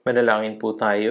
Manalangin po tayo.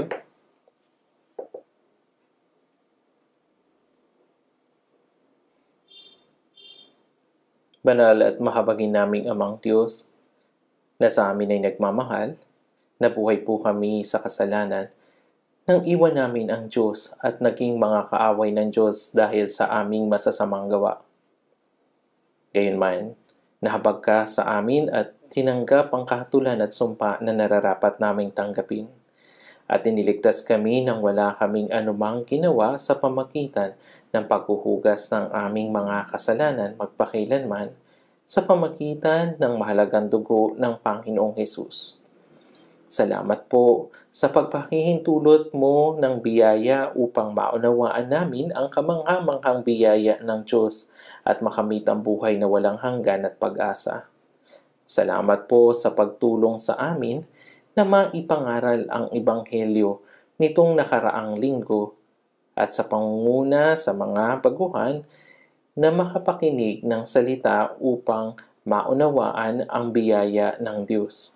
Banal at mahabagin naming Amang Diyos, na sa amin ay nagmamahal, nabuhay po kami sa kasalanan, nang iwan namin ang Diyos at naging mga kaaway ng Diyos dahil sa aming masasamang gawa. Gayunman, nahabag ka sa amin at tinanggap ang kahatulan at sumpa na nararapat naming tanggapin. At iniligtas kami nang wala kaming anumang ginawa sa pamagitan ng paghuhugas ng aming mga kasalanan magpakailanman sa pamagitan ng mahalagang dugo ng Panginoong Hesus. Salamat po sa pagpahihintulot mo ng biyaya upang maunawaan namin ang kamangha-manghang biyaya ng Diyos at makamit ang buhay na walang hanggan at pag-asa. Salamat po sa pagtulong sa amin na maipangaral ang Ebanghelyo nitong nakaraang linggo at sa pangunguna sa mga baguhan na makapakinig ng salita upang maunawaan ang biyaya ng Diyos.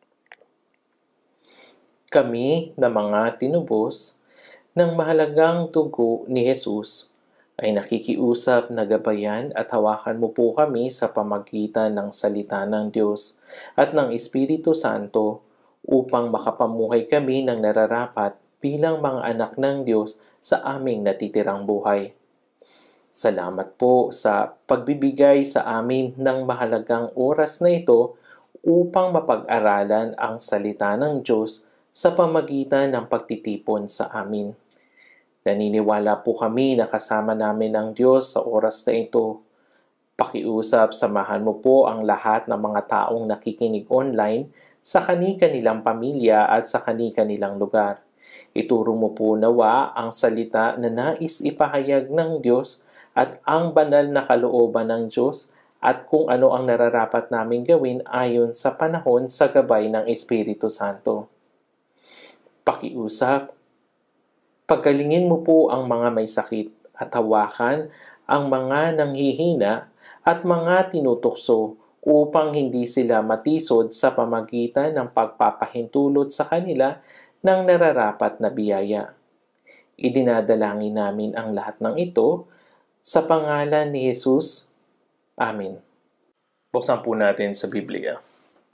Kami na mga tinubos ng mahalagang dugo ni Jesus ay nakikiusap na gabayan at hawakan mo po kami sa pamagitan ng salita ng Diyos at ng Espiritu Santo upang makapamuhay kami ng nararapat bilang mga anak ng Diyos sa aming natitirang buhay. Salamat po sa pagbibigay sa amin ng mahalagang oras na ito upang mapag-aralan ang salita ng Diyos sa pamagitan ng pagtitipon sa amin. Naniniwala po kami na kasama namin ang Diyos sa oras na ito. Pakiusap, samahan mo po ang lahat ng mga taong nakikinig online sa kani-kanilang pamilya at sa kani-kanilang lugar. Ituro mo po nawa ang salita na nais ipahayag ng Diyos at ang banal na kalooban ng Diyos at kung ano ang nararapat naming gawin ayon sa panahon sa gabay ng Espiritu Santo. Pakiusap, paggalingin mo po ang mga may sakit at hawakan ang mga nanghihina at mga tinutukso upang hindi sila matisod sa pamagitan ng pagpapahintulot sa kanila ng nararapat na biyaya. Idinadalangin namin ang lahat ng ito sa pangalan ni Jesus. Amen. Buksan po natin sa Biblia.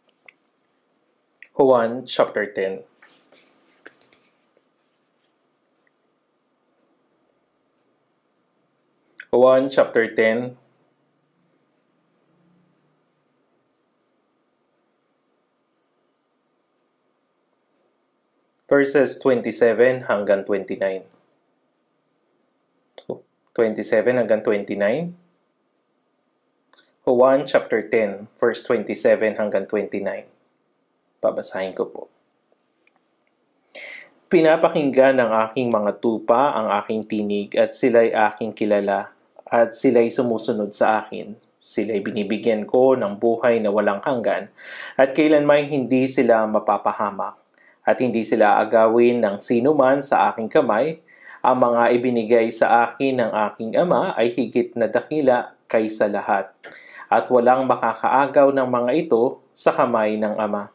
Yohan chapter 10. Yohan chapter 10, verses 27 hanggang 29. 27 hanggang 29. Yohan chapter 10, verse 27 hanggang 29. Babasahin ko po. Pinapakinggan ng aking mga tupa ang aking tinig at sila'y aking kilala at sila'y sumusunod sa akin. Sila'y binibigyan ko ng buhay na walang hanggan at kailanmay hindi sila mapapahamak at hindi sila agawin ng sino man sa aking kamay. Ang mga ibinigay sa akin ng aking Ama ay higit na dakila kaysa lahat, at walang makakaagaw ng mga ito sa kamay ng Ama.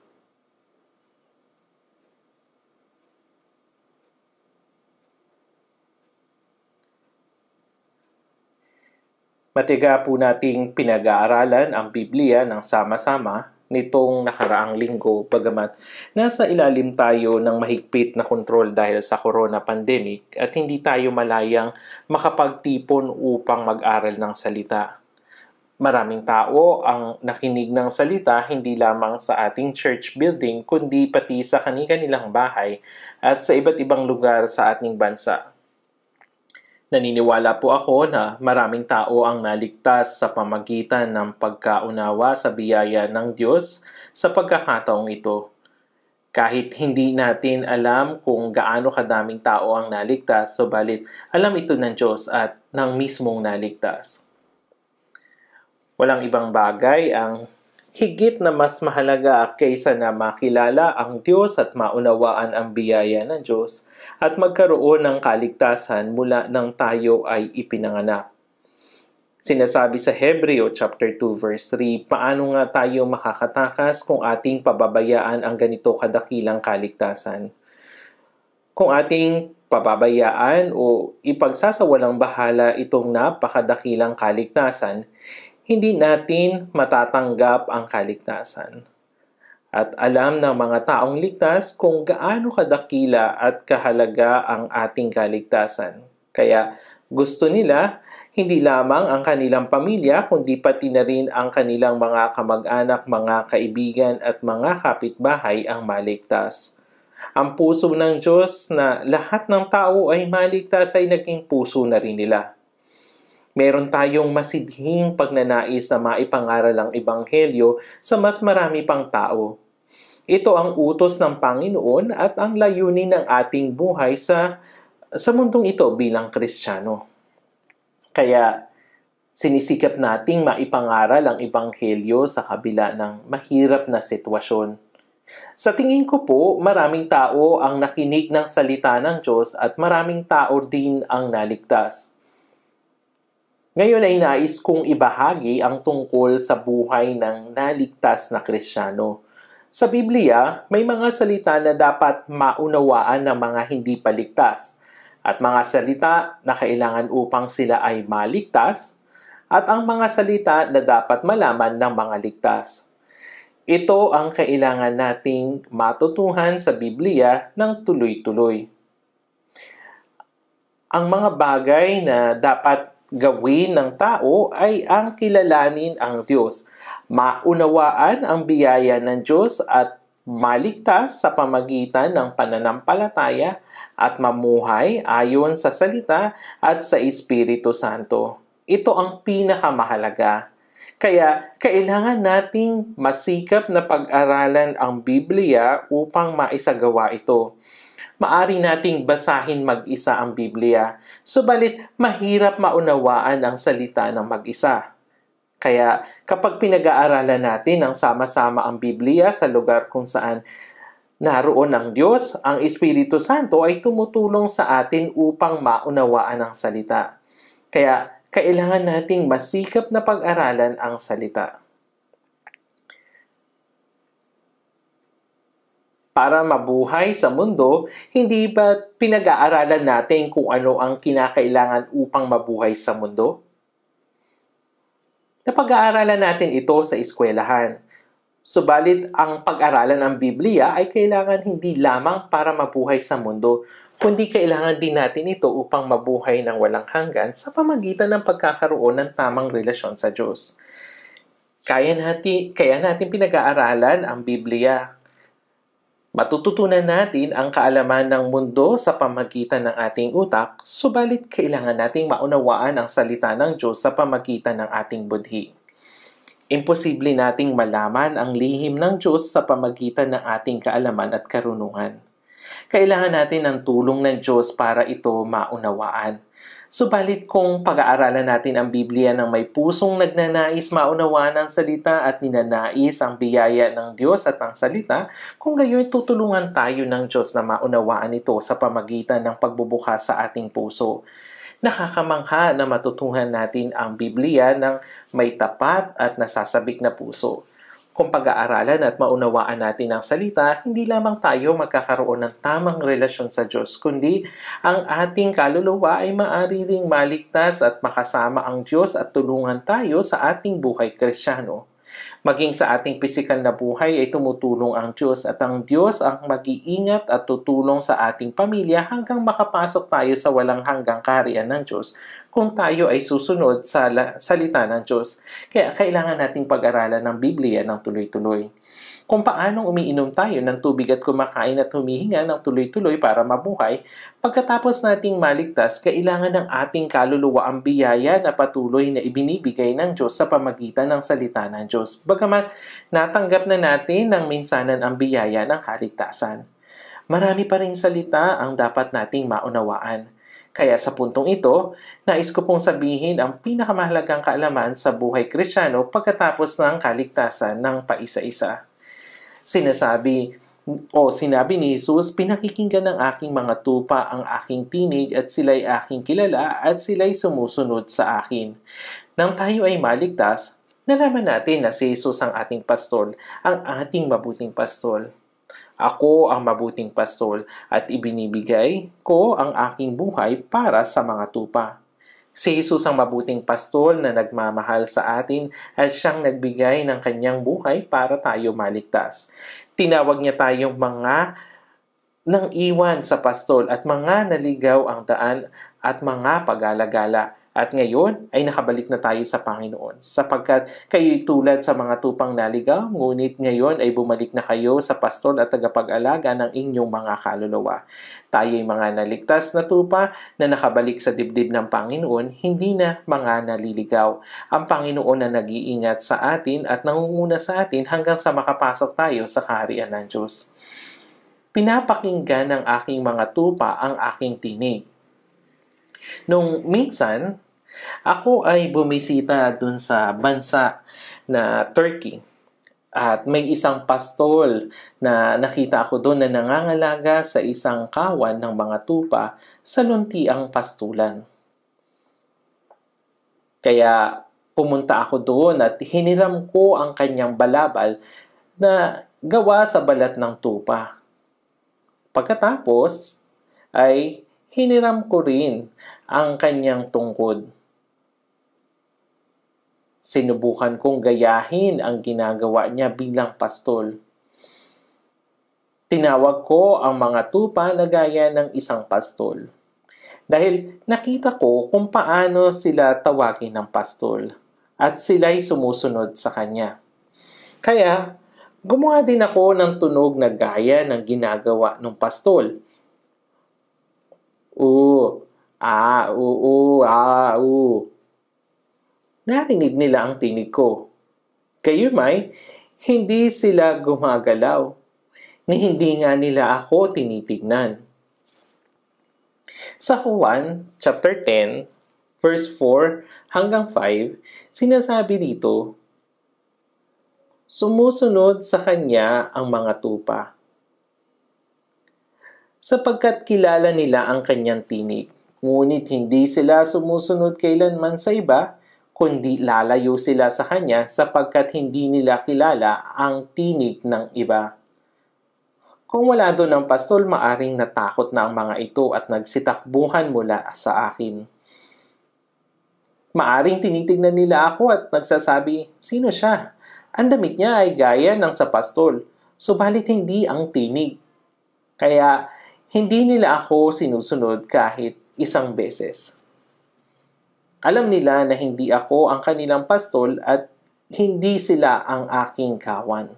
Matiga po nating pinag-aaralan ang Biblia ng sama-sama nitong nakaraang linggo, bagamat nasa ilalim tayo ng mahigpit na kontrol dahil sa corona pandemic at hindi tayo malayang makapagtipon upang mag-aral ng salita. Maraming tao ang nakinig ng salita hindi lamang sa ating church building kundi pati sa kani-kanilang bahay at sa iba't ibang lugar sa ating bansa. Naniniwala po ako na maraming tao ang naligtas sa pamagitan ng pagkaunawa sa biyaya ng Diyos sa pagkakataong ito. Kahit hindi natin alam kung gaano kadaming tao ang naligtas, subalit alam ito ng Diyos at ng mismong naligtas. Walang ibang bagay ang higit na mas mahalaga kaysa na makilala ang Diyos at maunawaan ang biyaya ng Diyos at magkaroon ng kaligtasan mula nang tayo ay ipinanganak. Sinasabi sa Hebreo chapter 2 verse 3, paano nga tayo makakatakas kung ating pababayaan ang ganito kadakilang kaligtasan? Kung ating pababayaan o ipagsasawalang bahala itong napakadakilang kaligtasan, hindi natin matatanggap ang kaligtasan. At alam ng mga taong ligtas kung gaano kadakila at kahalaga ang ating kaligtasan. Kaya gusto nila hindi lamang ang kanilang pamilya, kundi pati na rin ang kanilang mga kamag-anak, mga kaibigan at mga kapitbahay ang maligtas. Ang puso ng Diyos na lahat ng tao ay maligtas ay naging puso na rin nila. Meron tayong masidhing pagnanais na maipangaral ang Ebanghelyo sa mas marami pang tao. Ito ang utos ng Panginoon at ang layunin ng ating buhay sa mundong ito bilang Kristiyano. Kaya sinisikap nating maipangaral ang Ebanghelyo sa kabila ng mahirap na sitwasyon. Sa tingin ko po, maraming tao ang nakinig ng salita ng Diyos at maraming tao din ang naligtas. Ngayon ay nais kong ibahagi ang tungkol sa buhay ng naligtas na Kristiyano. Sa Biblia, may mga salita na dapat maunawaan ng mga hindi paligtas at mga salita na kailangan upang sila ay maligtas at ang mga salita na dapat malaman ng mga ligtas. Ito ang kailangan nating matutuhan sa Biblia ng tuloy-tuloy. Ang mga bagay na dapat gawin ng tao ay ang kilalanin ang Diyos, maunawaan ang biyaya ng Diyos at maligtas sa pamagitan ng pananampalataya at mamuhay ayon sa salita at sa Espiritu Santo. Ito ang pinakamahalaga. Kaya kailangan nating masikap na pag-aralan ang Biblia upang maisagawa ito. Maari nating basahin mag-isa ang Biblia, subalit mahirap maunawaan ang salita ng mag-isa. Kaya kapag pinag-aaralan natin ang sama-sama ang Biblia sa lugar kung saan naroon ang Diyos, ang Espiritu Santo ay tumutulong sa atin upang maunawaan ang salita. Kaya kailangan nating masikap na pag-aralan ang salita. Para mabuhay sa mundo, hindi ba pinag-aaralan natin kung ano ang kinakailangan upang mabuhay sa mundo? Napag-aaralan natin ito sa eskwelahan. Subalit ang pag-aralan ng Biblia ay kailangan hindi lamang para mabuhay sa mundo, kundi kailangan din natin ito upang mabuhay ng walang hanggan sa pamagitan ng pagkakaroon ng tamang relasyon sa Diyos. Kaya natin pinag-aaralan ang Biblia. Matututunan natin ang kaalaman ng mundo sa pamagitan ng ating utak, subalit kailangan nating maunawaan ang salita ng Diyos sa pamagitan ng ating budhi. Imposible nating malaman ang lihim ng Diyos sa pamagitan ng ating kaalaman at karunungan. Kailangan natin ng tulong ng Diyos para ito maunawaan. Subalit kung pag-aaralan natin ang Biblia ng may pusong nagnanais maunawaan ang salita at ninanais ang biyaya ng Diyos at ang salita, kung gayon tutulungan tayo ng Diyos na maunawaan ito sa pamagitan ng pagbubukas sa ating puso. Nakakamangha na matutuhan natin ang Biblia ng may tapat at nasasabik na puso. Kung pag-aaralan at maunawaan natin ang salita, hindi lamang tayo magkakaroon ng tamang relasyon sa Diyos, kundi ang ating kaluluwa ay maaari ring maligtas at makasama ang Diyos at tulungan tayo sa ating buhay Kristiyano. Maging sa ating pisikal na buhay ay tumutulong ang Diyos at ang Diyos ang mag-iingat at tutulong sa ating pamilya hanggang makapasok tayo sa walang hanggang kaharian ng Diyos kung tayo ay susunod sa salita ng Diyos. Kaya kailangan nating pag-aralan ng Biblia ng tuloy-tuloy. Kung paanong umiinom tayo ng tubig at kumakain at humihinga ng tuloy-tuloy para mabuhay, pagkatapos nating maligtas, kailangan ng ating kaluluwa ang biyaya na patuloy na ibinibigay ng Diyos sa pamagitan ng salita ng Diyos. Bagamat natanggap na natin ng minsanan ang biyaya ng kaligtasan. Marami pa ring salita ang dapat nating maunawaan. Kaya sa puntong ito, nais ko pong sabihin ang pinakamahalagang kaalaman sa buhay Kristiyano pagkatapos ng kaligtasan ng paisa-isa. Sinabi ni Jesus, pinakikinggan ng aking mga tupa ang aking tinig at sila'y aking kilala at sila'y sumusunod sa akin. Nang tayo ay maligtas, nalaman natin na si Jesus ang ating pastol, ang ating mabuting pastol. Ako ang mabuting pastol at ibinibigay ko ang aking buhay para sa mga tupa. Si Jesus ang mabuting pastol na nagmamahal sa atin at siyang nagbigay ng kanyang buhay para tayo maligtas. Tinawag niya tayong mga nang iwan sa pastol at mga naligaw ang daan at mga pag-alagala. At ngayon ay nakabalik na tayo sa Panginoon sapagkat kayo'y tulad sa mga tupang naligaw, ngunit ngayon ay bumalik na kayo sa pastol at tagapag-alaga ng inyong mga kaluluwa. Tayo'y mga naligtas na tupa na nakabalik sa dibdib ng Panginoon, hindi na mga naliligaw. Ang Panginoon na nag-iingat sa atin at nangunguna sa atin hanggang sa makapasok tayo sa kaharian ng Diyos. Pinapakinggan ng aking mga tupa ang aking tinig. Nung minsan, ako ay bumisita dun sa bansa na Turkey. At may isang pastol na nakita ako doon na nangangalaga sa isang kawan ng mga tupa sa luntiang pastulan. Kaya pumunta ako doon at hiniram ko ang kanyang balabal na gawa sa balat ng tupa. Pagkatapos ay hiniram ko rin ang kanyang tungkod. Sinubukan kong gayahin ang ginagawa niya bilang pastol. Tinawag ko ang mga tupa na gaya ng isang pastol. Dahil nakita ko kung paano sila tawagin ng pastol at sila'y sumusunod sa kanya. Kaya, gumawa din ako ng tunog na gaya ng ginagawa ng pastol. Narinig nila ang tinig ko. Gayumay, hindi sila gumagalaw, ni hindi nga nila ako tinitignan. Sa Juan, chapter 10, verse 4 hanggang 5, sinasabi dito, sumusunod sa kanya ang mga tupa, sapagkat kilala nila ang kanyang tinig. Ngunit hindi sila sumusunod kailanman sa iba, kundi lalayo sila sa kanya sapagkat hindi nila kilala ang tinig ng iba. Kung wala doon ang pastol, maaring natakot na ang mga ito at nagsitakbuhan mula sa akin. Maaring tinitignan nila ako at nagsasabi, sino siya? Ang damit niya ay gaya ng sa pastol, subalit hindi ang tinig. Kaya, hindi nila ako sinusunod kahit isang beses. Alam nila na hindi ako ang kanilang pastol at hindi sila ang aking kawan.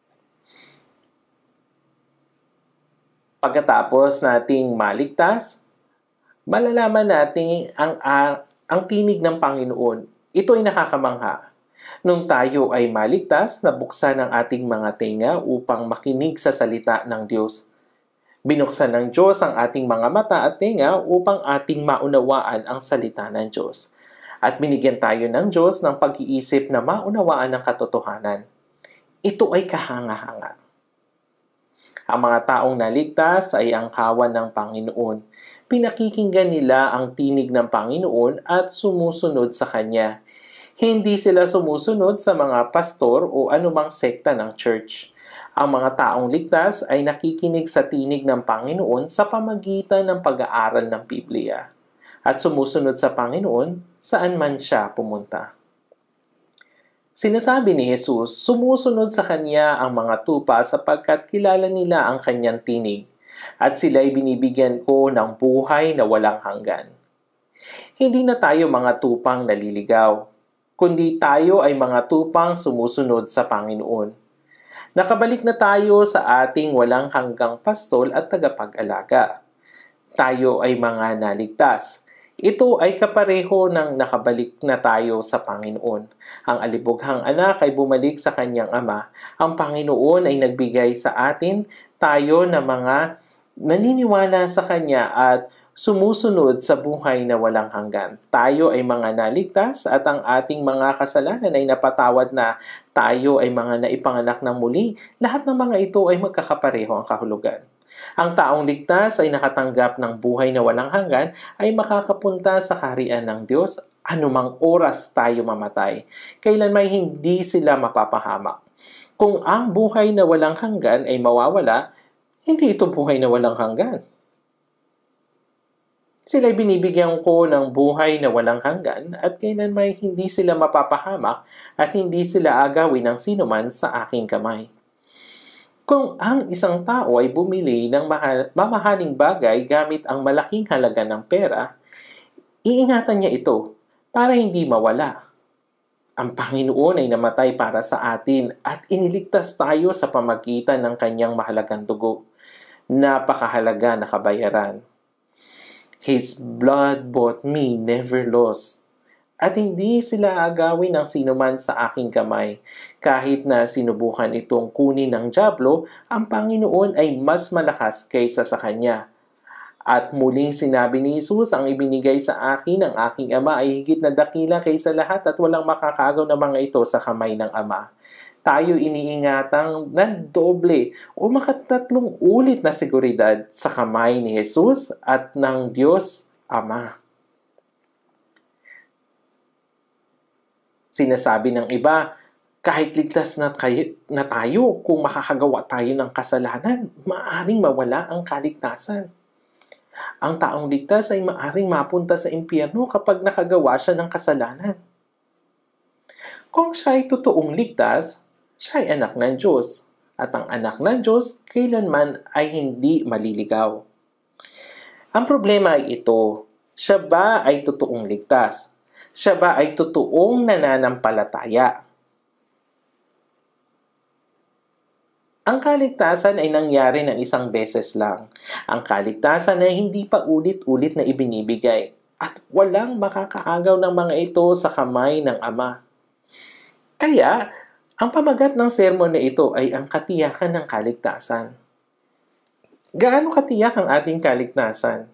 Pagkatapos nating maligtas, malalaman natin ang tinig ng Panginoon. Ito ay nakakamangha. Nung tayo ay maligtas, nabuksan ang ating mga tenga upang makinig sa salita ng Diyos. Binuksan ng Diyos ang ating mga mata at tenga upang ating maunawaan ang salita ng Diyos. At binigyan tayo ng Diyos ng pag-iisip na maunawaan ang katotohanan. Ito ay kahanga-hanga. Ang mga taong naligtas ay ang kawan ng Panginoon. Pinakikinggan nila ang tinig ng Panginoon at sumusunod sa Kanya. Hindi sila sumusunod sa mga pastor o anumang sekta ng church. Ang mga taong ligtas ay nakikinig sa tinig ng Panginoon sa pamagitan ng pag-aaral ng Biblia at sumusunod sa Panginoon saan man siya pumunta. Sinasabi ni Jesus, sumusunod sa Kanya ang mga tupa sapagkat kilala nila ang Kanyang tinig at sila'y binibigyan ko ng buhay na walang hanggan. Hindi na tayo mga tupang naliligaw, kundi tayo ay mga tupang sumusunod sa Panginoon. Nakabalik na tayo sa ating walang hanggang pastol at tagapag-alaga. Tayo ay mga naligtas. Ito ay kapareho ng nakabalik na tayo sa Panginoon. Ang alibughang anak ay bumalik sa kanyang ama. Ang Panginoon ay nagbigay sa atin tayo na mga naniniwala sa Kanya at sumusunod sa buhay na walang hanggan. Tayo ay mga naligtas at ang ating mga kasalanan ay napatawad na. Tayo ay mga naipanganak ng muli. Lahat ng mga ito ay magkakapareho ang kahulugan. Ang taong ligtas ay nakatanggap ng buhay na walang hanggan ay makakapunta sa kaharian ng Diyos anumang oras tayo mamatay. Kailanman hindi sila mapapahamak. Kung ang buhay na walang hanggan ay mawawala, hindi ito buhay na walang hanggan. Sila'y binibigyan ko ng buhay na walang hanggan at kailanman hindi sila mapapahamak at hindi sila agawin ng sinuman sa aking kamay. Kung ang isang tao ay bumili ng mamahaling bagay gamit ang malaking halaga ng pera, iingatan niya ito para hindi mawala. Ang Panginoon ay namatay para sa atin at iniligtas tayo sa pamagitan ng kanyang mahalagang dugo. Napakahalaga na kabayaran. His blood bought me, never lost. At hindi sila agawin ng sinuman sa aking kamay. Kahit na sinubukan itong kunin ng dyablo, ang Panginoon ay mas malakas kaysa sa kanya. At muling sinabi ni Jesus, ang ibinigay sa akin ng aking Ama ay higit na dakila kaysa lahat at walang makakaagaw na mga ito sa kamay ng Ama. Tayo iniingatang ng doble o makatatlong ulit na seguridad sa kamay ni Jesus at ng Diyos Ama. Sinasabi ng iba, kahit ligtas na tayo, kung makakagawa tayo ng kasalanan, maaaring mawala ang kaligtasan. Ang taong ligtas ay maaaring mapunta sa impyerno kapag nakagawa siya ng kasalanan. Kung siya ay totoong ligtas, siya ay anak ng Diyos, at ang anak ng Diyos kailanman ay hindi maliligaw. Ang problema ay ito, siya ba ay totoong ligtas? Siya ba ay totoong nananampalataya? Ang kaligtasan ay nangyari ng isang beses lang. Ang kaligtasan ay hindi pa ulit-ulit na ibinibigay, at walang makakaagaw ng mga ito sa kamay ng Ama. Kaya, ang pamagat ng sermon na ito ay ang katiyakan ng kaligtasan. Gaano katiyak ang ating kaligtasan?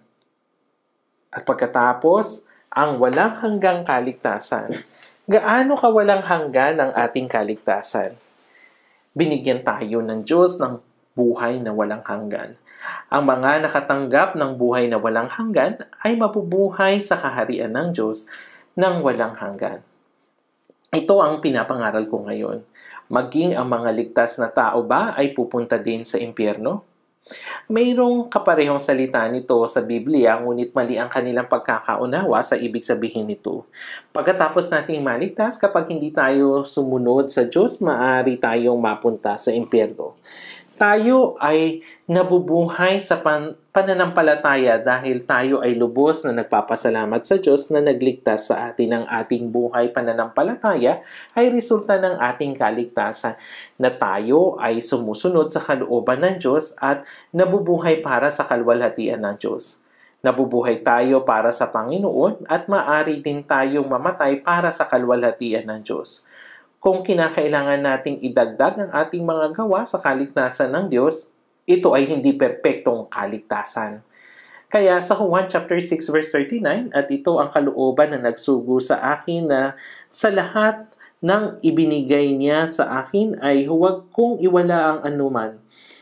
At pagkatapos, ang walang hanggang kaligtasan. Gaano kawalang hanggan ang ating kaligtasan? Binigyan tayo ng Diyos ng buhay na walang hanggan. Ang mga nakatanggap ng buhay na walang hanggan ay mabubuhay sa kaharian ng Diyos ng walang hanggan. Ito ang pinapangaral ko ngayon. Maging ang mga ligtas na tao ba ay pupunta din sa impyerno? Mayroong kaparehong salita nito sa Biblia, ngunit mali ang kanilang pagkakaunawa sa ibig sabihin nito. Pagkatapos nating maligtas, kapag hindi tayo sumunod sa Diyos, maaari tayong mapunta sa impyerno. Tayo ay nabubuhay sa pananampalataya dahil tayo ay lubos na nagpapasalamat sa Diyos na nagligtas sa atin. Ang ating buhay pananampalataya ay resulta ng ating kaligtasan, na tayo ay sumusunod sa kalooban ng Diyos at nabubuhay para sa kalwalhatian ng Diyos. Nabubuhay tayo para sa Panginoon at maaari din tayong mamatay para sa kalwalhatian ng Diyos. Kung kinakailangan nating idagdag ang ating mga gawa sa kaligtasan ng Diyos, ito ay hindi perpektong kaligtasan. Kaya sa Yohan chapter 6 verse 39, at ito ang kalooban na nagsugo sa akin, na sa lahat ng ibinigay niya sa akin ay huwag kong iwala ang anuman,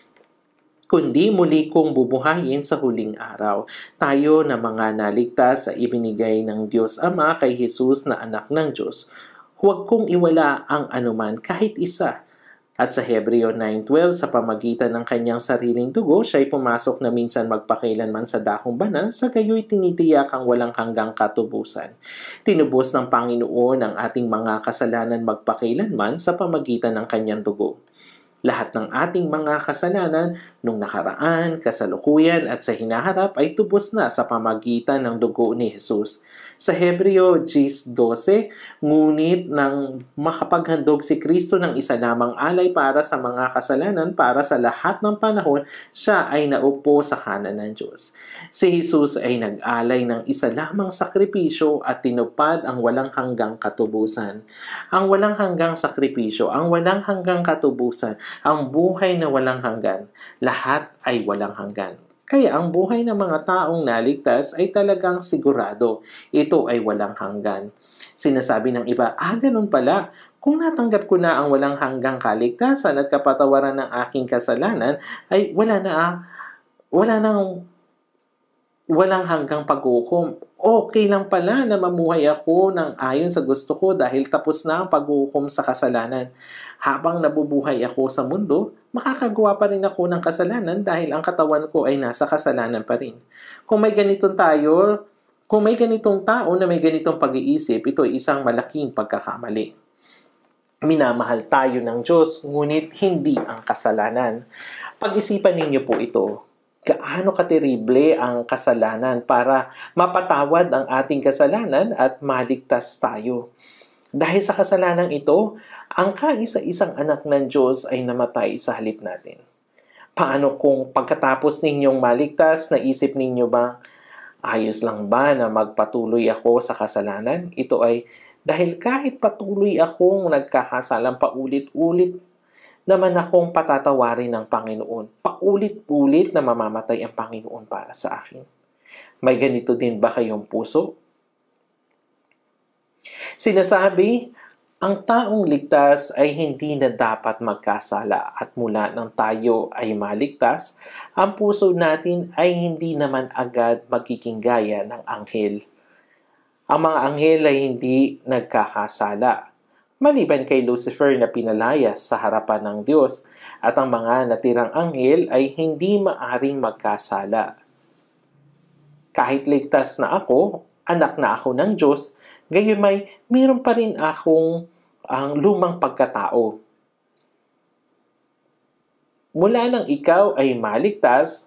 kundi muli kong bubuhayin sa huling araw. Tayo na mga naligtas sa ibinigay ng Diyos Ama kay Jesus na anak ng Diyos, huwag kong iwala ang anuman, kahit isa. At sa Hebreo 9:12, sa pamagitan ng kanyang sariling dugo, siya'y pumasok na minsan magpakailanman sa dakong banal, sa gayo'y tinitiyak ang walang hanggang katubusan. Tinubos ng Panginoon ang ating mga kasalanan magpakailanman sa pamagitan ng kanyang dugo. Lahat ng ating mga kasalanan nung nakaraan, kasalukuyan at sa hinaharap ay tubos na sa pamagitan ng dugo ni Jesus. Sa Hebreo 10:12, ngunit nang makapaghandog si Kristo ng isa lamang alay para sa mga kasalanan para sa lahat ng panahon, siya ay naupo sa kanan ng Diyos. Si Jesus ay nag-alay ng isa lamang sakripisyo at tinupad ang walang hanggang katubusan. Ang walang hanggang sakripisyo, ang walang hanggang katubusan, ang buhay na walang hanggan, lahat ay walang hanggan. Kaya ang buhay ng mga taong naligtas ay talagang sigurado. Ito ay walang hanggan. Sinasabi ng iba, ganun pala. Kung natanggap ko na ang walang hanggang kaligtasan at kapatawaran ng aking kasalanan, ay walang hanggang paghukom. Okay lang pala na mamuhay ako ng ayon sa gusto ko dahil tapos na ang paghuhukom sa kasalanan. Habang nabubuhay ako sa mundo, makakagawa pa rin ako ng kasalanan dahil ang katawan ko ay nasa kasalanan pa rin. Kung may ganitong tayo, kung may ganitong tao na may ganitong pag-iisip, ito ay isang malaking pagkakamali. Minamahal tayo ng Diyos, ngunit hindi ang kasalanan. Pag-isipan ninyo po ito. Gaano katerible ang kasalanan para mapatawad ang ating kasalanan at maligtas tayo. Dahil sa kasalanan ito, ang kaisa-isang anak ng Diyos ay namatay sa halip natin. Paano kung pagkatapos ninyong maligtas, naisip ninyo ba, ayos lang ba na magpatuloy ako sa kasalanan? Ito ay dahil kahit patuloy akong nagkakasalang paulit-ulit, naman akong patatawarin ng Panginoon. Paulit-ulit na mamamatay ang Panginoon para sa akin. May ganito din ba kayong puso? Sinasabi, ang taong ligtas ay hindi na dapat magkasala at mula nang tayo ay maligtas, ang puso natin ay hindi naman agad magiging gaya ng anghel. Ang mga anghel ay hindi nagkakasala. Maliban kay Lucifer na pinalayas sa harapan ng Diyos at ang mga natirang anghel ay hindi maaring magkasala. Kahit ligtas na ako, anak na ako ng Diyos, gayumay mayroon pa rin akong ang lumang pagkatao. Mula nang ikaw ay maligtas,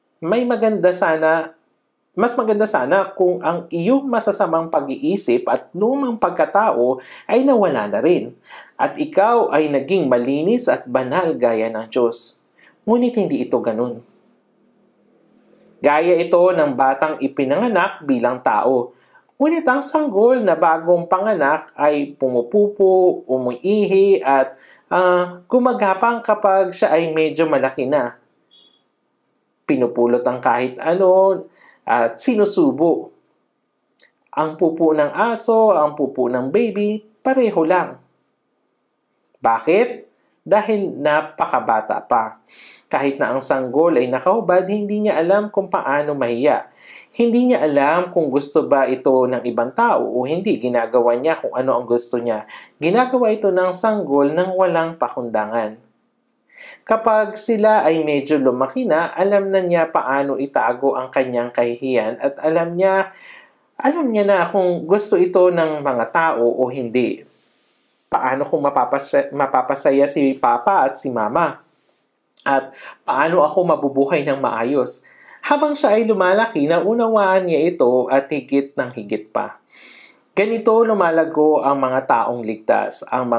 mas maganda sana kung ang iyong masasamang pag-iisip at lumang pagkatao ay nawala na rin at ikaw ay naging malinis at banal gaya ng Diyos. Ngunit hindi ito ganun. Gaya ito ng batang ipinanganak bilang tao. Ngunit ang sanggol na bagong panganak ay pumupupo, umuihi at gumagapang kapag siya ay medyo malaki na. Pinupulot ang kahit ano at sinusubo. Ang pupo ng aso, ang pupo ng baby, pareho lang. Bakit? Dahil napakabata pa. Kahit na ang sanggol ay nakahubad, hindi niya alam kung paano mahiya. Hindi niya alam kung gusto ba ito ng ibang tao o hindi. Ginagawa niya kung ano ang gusto niya. Ginagawa ito ng sanggol nang walang pakundangan. Kapag sila ay medyo lumaki na, alam na niya paano itago ang kanyang kahihiyan at alam niya na kung gusto ito ng mga tao o hindi. Paano kung mapapasaya si Papa at si Mama? At paano ako mabubuhay ng maayos? Habang siya ay lumalaki, naunawaan niya ito at higit ng higit pa. Ganito lumalago ang mga taong ligtas. Ang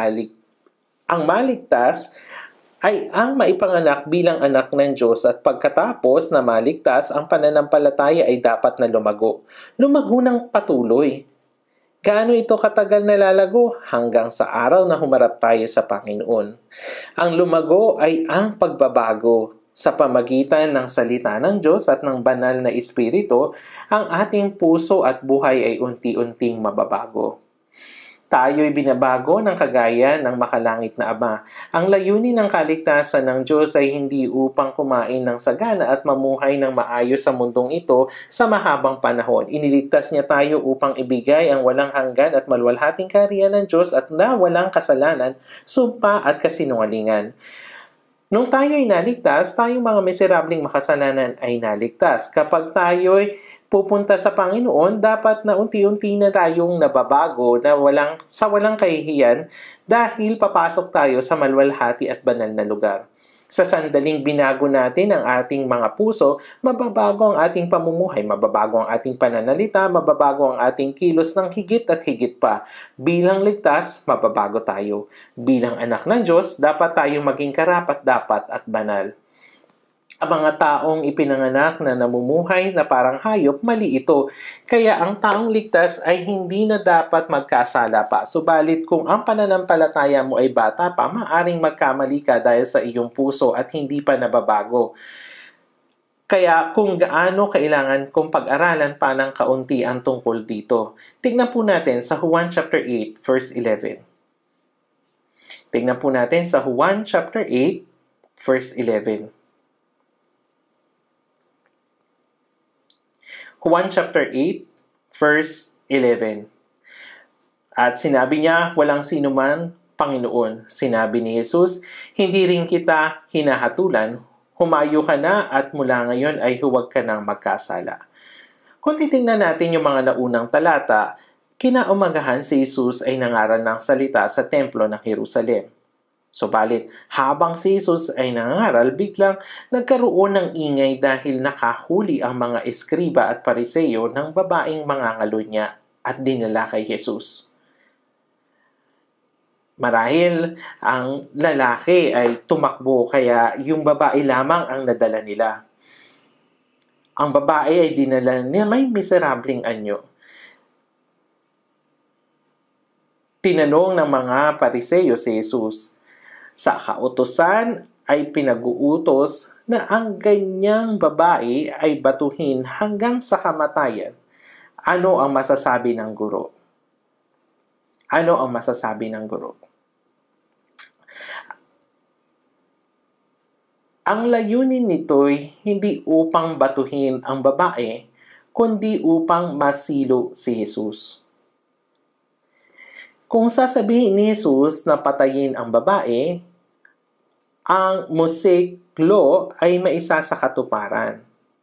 maligtas ay ang maipanganak bilang anak ng Diyos at pagkatapos na maligtas, ang pananampalataya ay dapat na lumago. Lumago ng patuloy. Gaano ito katagal na lalago? Hanggang sa araw na humarap tayo sa Panginoon. Ang lumago ay ang pagbabago. Sa pamagitan ng salita ng Diyos at ng banal na Espiritu, ang ating puso at buhay ay unti-unting mababago. Tayo'y binabago ng kagaya ng makalangit na Ama. Ang layunin ng kaligtasan ng Diyos ay hindi upang kumain ng sagana at mamuhay ng maayos sa mundong ito sa mahabang panahon. Iniligtas niya tayo upang ibigay ang walang hanggan at maluwalhating kaharian ng Diyos at na walang kasalanan, sumpa at kasinungalingan. Nung tayo'y naligtas, tayong mga miserableng makasalanan ay naligtas. Kapag tayo'y pupunta sa Panginoon, dapat na unti-unti na tayong nababago na walang kahihiyan dahil papasok tayo sa maluwalhati at banal na lugar. Sa sandaling binago natin ang ating mga puso, mababago ang ating pamumuhay, mababago ang ating pananalita, mababago ang ating kilos ng higit at higit pa. Bilang ligtas, mababago tayo. Bilang anak ng Diyos, dapat tayong maging karapat-dapat at banal. Ang mga taong ipinanganak na namumuhay na parang hayop, mali ito. Kaya ang taong ligtas ay hindi na dapat magkasala pa. Subalit kung ang pananampalataya mo ay bata pa, maaring magkamali ka dahil sa iyong puso at hindi pa nababago. Kaya kung gaano kailangan kung pag-aralan pa ng kaunti ang tungkol dito. Tignan po natin sa Juan chapter 8, verse 11. Tignan po natin sa Juan chapter 8, verse 11. Juan chapter 8, verse 11. At sinabi niya, walang sino man, Panginoon. Sinabi ni Jesus, hindi rin kita hinahatulan, humayo ka na at mula ngayon ay huwag ka nang magkasala. Kung titingnan natin yung mga naunang talata, kinaumagahan si Jesus ay nangaral ng salita sa templo ng Jerusalem. Subalit, habang si Jesus ay nangaral, biglang nagkaroon ng ingay dahil nakahuli ang mga eskriba at pariseyo ng babaeng mangangalo niya at dinala kay Jesus. Marahil ang lalaki ay tumakbo kaya yung babae lamang ang nadala nila. Ang babae ay dinala niya may miserableng anyo. Tinanong ng mga pariseyo si Jesus, sa kautusan ay pinag-uutos na ang ganyang babae ay batuhin hanggang sa kamatayan. Ano ang masasabi ng guro? Ano ang masasabi ng guro? Ang layunin nito'y hindi upang batuhin ang babae, kundi upang masilo si Jesus. Kung sasabihin ni Jesus na patayin ang babae, ang Mosaic law ay maisa sa katuparan.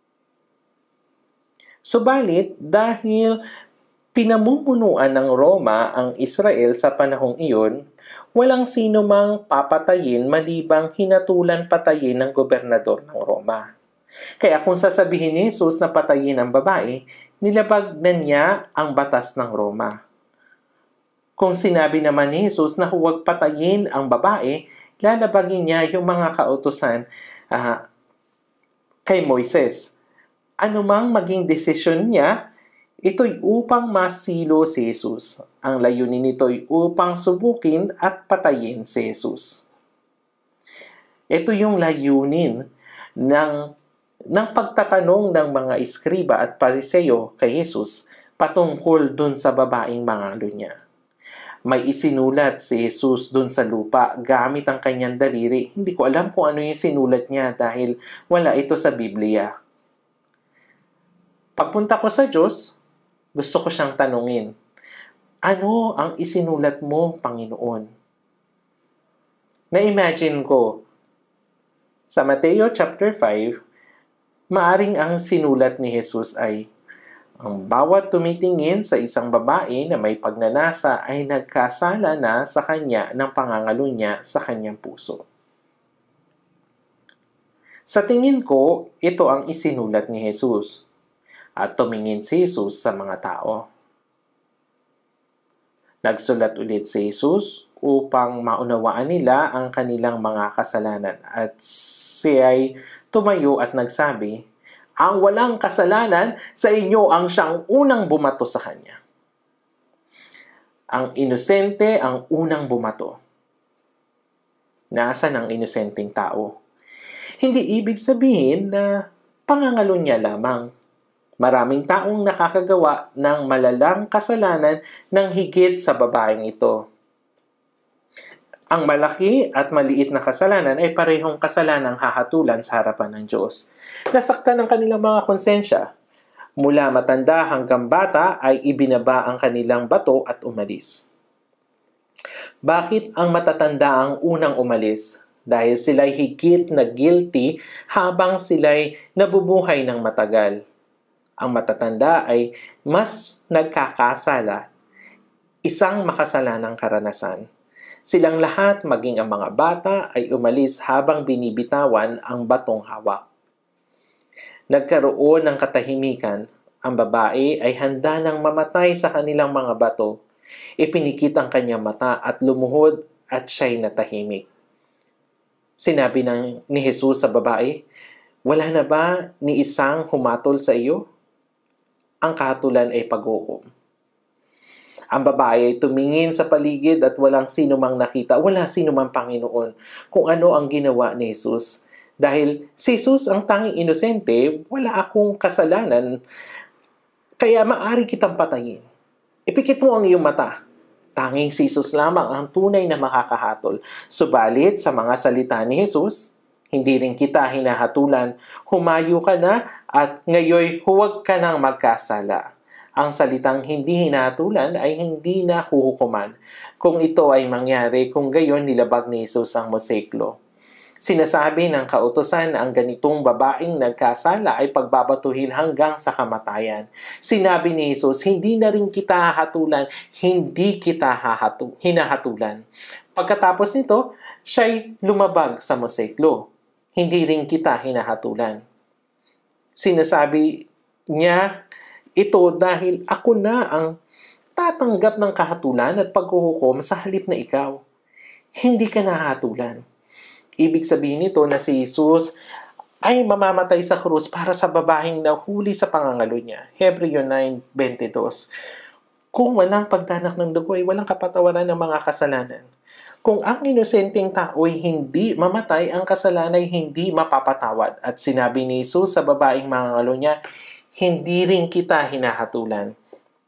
Subalit, dahil pinamumunuan ng Roma ang Israel sa panahong iyon, walang sino mang papatayin malibang hinatulan patayin ng gobernador ng Roma. Kaya kung sasabihin ni Jesus na patayin ang babae, nilabag na niya ang batas ng Roma. Kung sinabi naman ni Jesus na huwag patayin ang babae, lalabagin niya yung mga kautusan kay Moises. Anumang maging desisyon niya, ito'y upang masilo si Jesus. Ang layunin nito'y upang subukin at patayin si Jesus. Ito yung layunin ng pagtatanong ng mga eskriba at pariseyo kay Jesus patungkol dun sa babaeng mangalo niya. May isinulat si Jesus dun sa lupa gamit ang kanyang daliri. Hindi ko alam kung ano yung sinulat niya dahil wala ito sa Biblia. Pagpunta ko sa Diyos, gusto ko siyang tanungin, ano ang isinulat mo, Panginoon? Na-imagine ko, sa Mateo chapter 5, maaring ang sinulat ni Jesus ay, ang bawat tumitingin sa isang babae na may pagnanasa ay nagkasala na sa kanya ng pangangalo niya sa kanyang puso. Sa tingin ko, ito ang isinulat ni Jesus. At tumingin si Jesus sa mga tao. Nagsulat ulit si Jesus upang maunawaan nila ang kanilang mga kasalanan at siya'y tumayo at nagsabi, ang walang kasalanan sa inyo ang siyang unang bumato sa kanya. Ang inosente ang unang bumato. Nasaan ang inosenteng tao? Hindi ibig sabihin na pangangalo niya lamang. Maraming taong nakakagawa ng malalang kasalanan ng higit sa babaeng ito. Ang malaki at maliit na kasalanan ay parehong kasalanang hahatulan sa harapan ng Diyos. Nasaktan ang kanilang mga konsensya. Mula matanda hanggang bata ay ibinaba ang kanilang bato at umalis. Bakit ang matatanda ang unang umalis? Dahil sila'y higit na guilty habang sila'y nabubuhay ng matagal. Ang matatanda ay mas nagkakasala, isang makasalanang karanasan. Silang lahat, maging ang mga bata, ay umalis habang binibitawan ang batong hawak. Nagkaroon ng katahimikan. Ang babae ay handa nang mamatay sa kanilang mga bato. Ipinikit ang kanyang mata at lumuhod at siya'y natahimik. Sinabi ni Jesus sa babae, wala na ba ni isang humatol sa iyo? Ang kahatulan ay pag-uukom. Ang babae ay tumingin sa paligid at walang sino mang nakita, wala sino mang Panginoon kung ano ang ginawa ni Jesus. Dahil si Jesus ang tanging inosente, wala akong kasalanan, kaya maaari kitang patayin. Ipikit mo ang iyong mata. Tanging si Jesus lamang ang tunay na makakahatol. Subalit sa mga salita ni Jesus, hindi rin kita hinahatulan, humayo ka na at ngayoy huwag ka nang magkasala. Ang salitang hindi hinahatulan ay hindi na huhukuman kung ito ay mangyari kung gayon nilabag ni Jesus ang moseklo. Sinasabi ng kautusan na ang ganitong babaeng nagkasala ay pagbabatuhin hanggang sa kamatayan. Sinabi ni Jesus, hindi na rin kita hahatulan, hindi kita hinahatulan. Pagkatapos nito, siya'y lumabag sa moseklo. Hindi rin kita hinahatulan. Sinasabi niya ito dahil ako na ang tatanggap ng kahatulan at paghuhukom sa halip na ikaw. Hindi ka nahatulan. Ibig sabihin nito na si Jesus ay mamamatay sa krus para sa babaeng nahuli sa pangangalo niya. Hebreo 9:22. Kung walang pagdanak ng dugo ay walang kapatawaran ng mga kasalanan. Kung ang inosenteng tao ay hindi mamatay, ang kasalanan ay hindi mapapatawad. At sinabi ni Jesus sa babaeng mangangalo niya, hindi rin kita hinahatulan.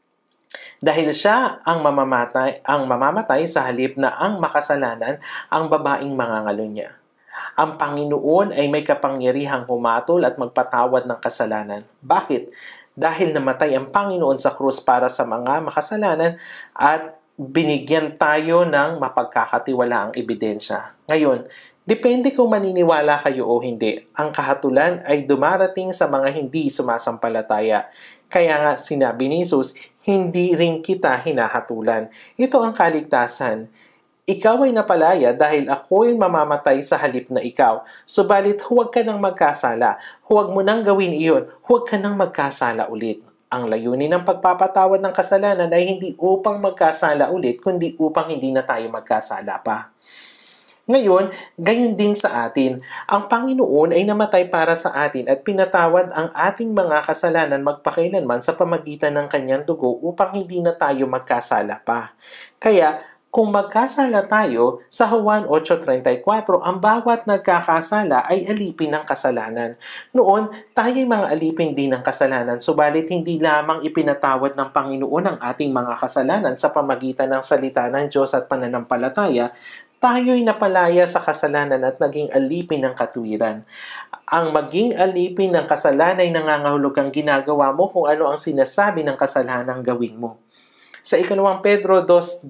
Dahil siya ang mamamatay sa halip na ang makasalanan ang babaeng mangangalo niya. Ang Panginoon ay may kapangyarihang humatol at magpatawad ng kasalanan. Bakit? Dahil namatay ang Panginoon sa krus para sa mga makasalanan at binigyan tayo ng mapagkakatiwalaang ebidensya. Ngayon, depende kung maniniwala kayo o hindi. Ang kahatulan ay dumarating sa mga hindi sumasampalataya. Kaya nga sinabi ni Jesus, hindi rin kita hinahatulan. Ito ang kaligtasan. Ikaw ay napalaya dahil ako'y mamamatay sa halip na ikaw. Subalit huwag ka nang magkasala. Huwag mo nang gawin iyon. Huwag ka nang magkasala ulit. Ang layunin ng pagpapatawad ng kasalanan ay hindi upang magkasala ulit, kundi upang hindi na tayo magkasala pa. Ngayon, gayon din sa atin. Ang Panginoon ay namatay para sa atin at pinatawad ang ating mga kasalanan magpakailanman sa pamagitan ng kanyang dugo upang hindi na tayo magkasala pa. Kaya, kung magkasala tayo, sa Juan 8:34, ang bawat nagkakasala ay alipin ng kasalanan. Noon, tayo'y mga alipin din ng kasalanan, subalit hindi lamang ipinatawad ng Panginoon ang ating mga kasalanan sa pamagitan ng salita ng Diyos at pananampalataya, tayo'y napalaya sa kasalanan at naging alipin ng katuwiran. Ang maging alipin ng kasalanan ay nangangahulugang ginagawa mo kung ano ang sinasabi ng kasalanang gawin mo. Sa 2 Pedro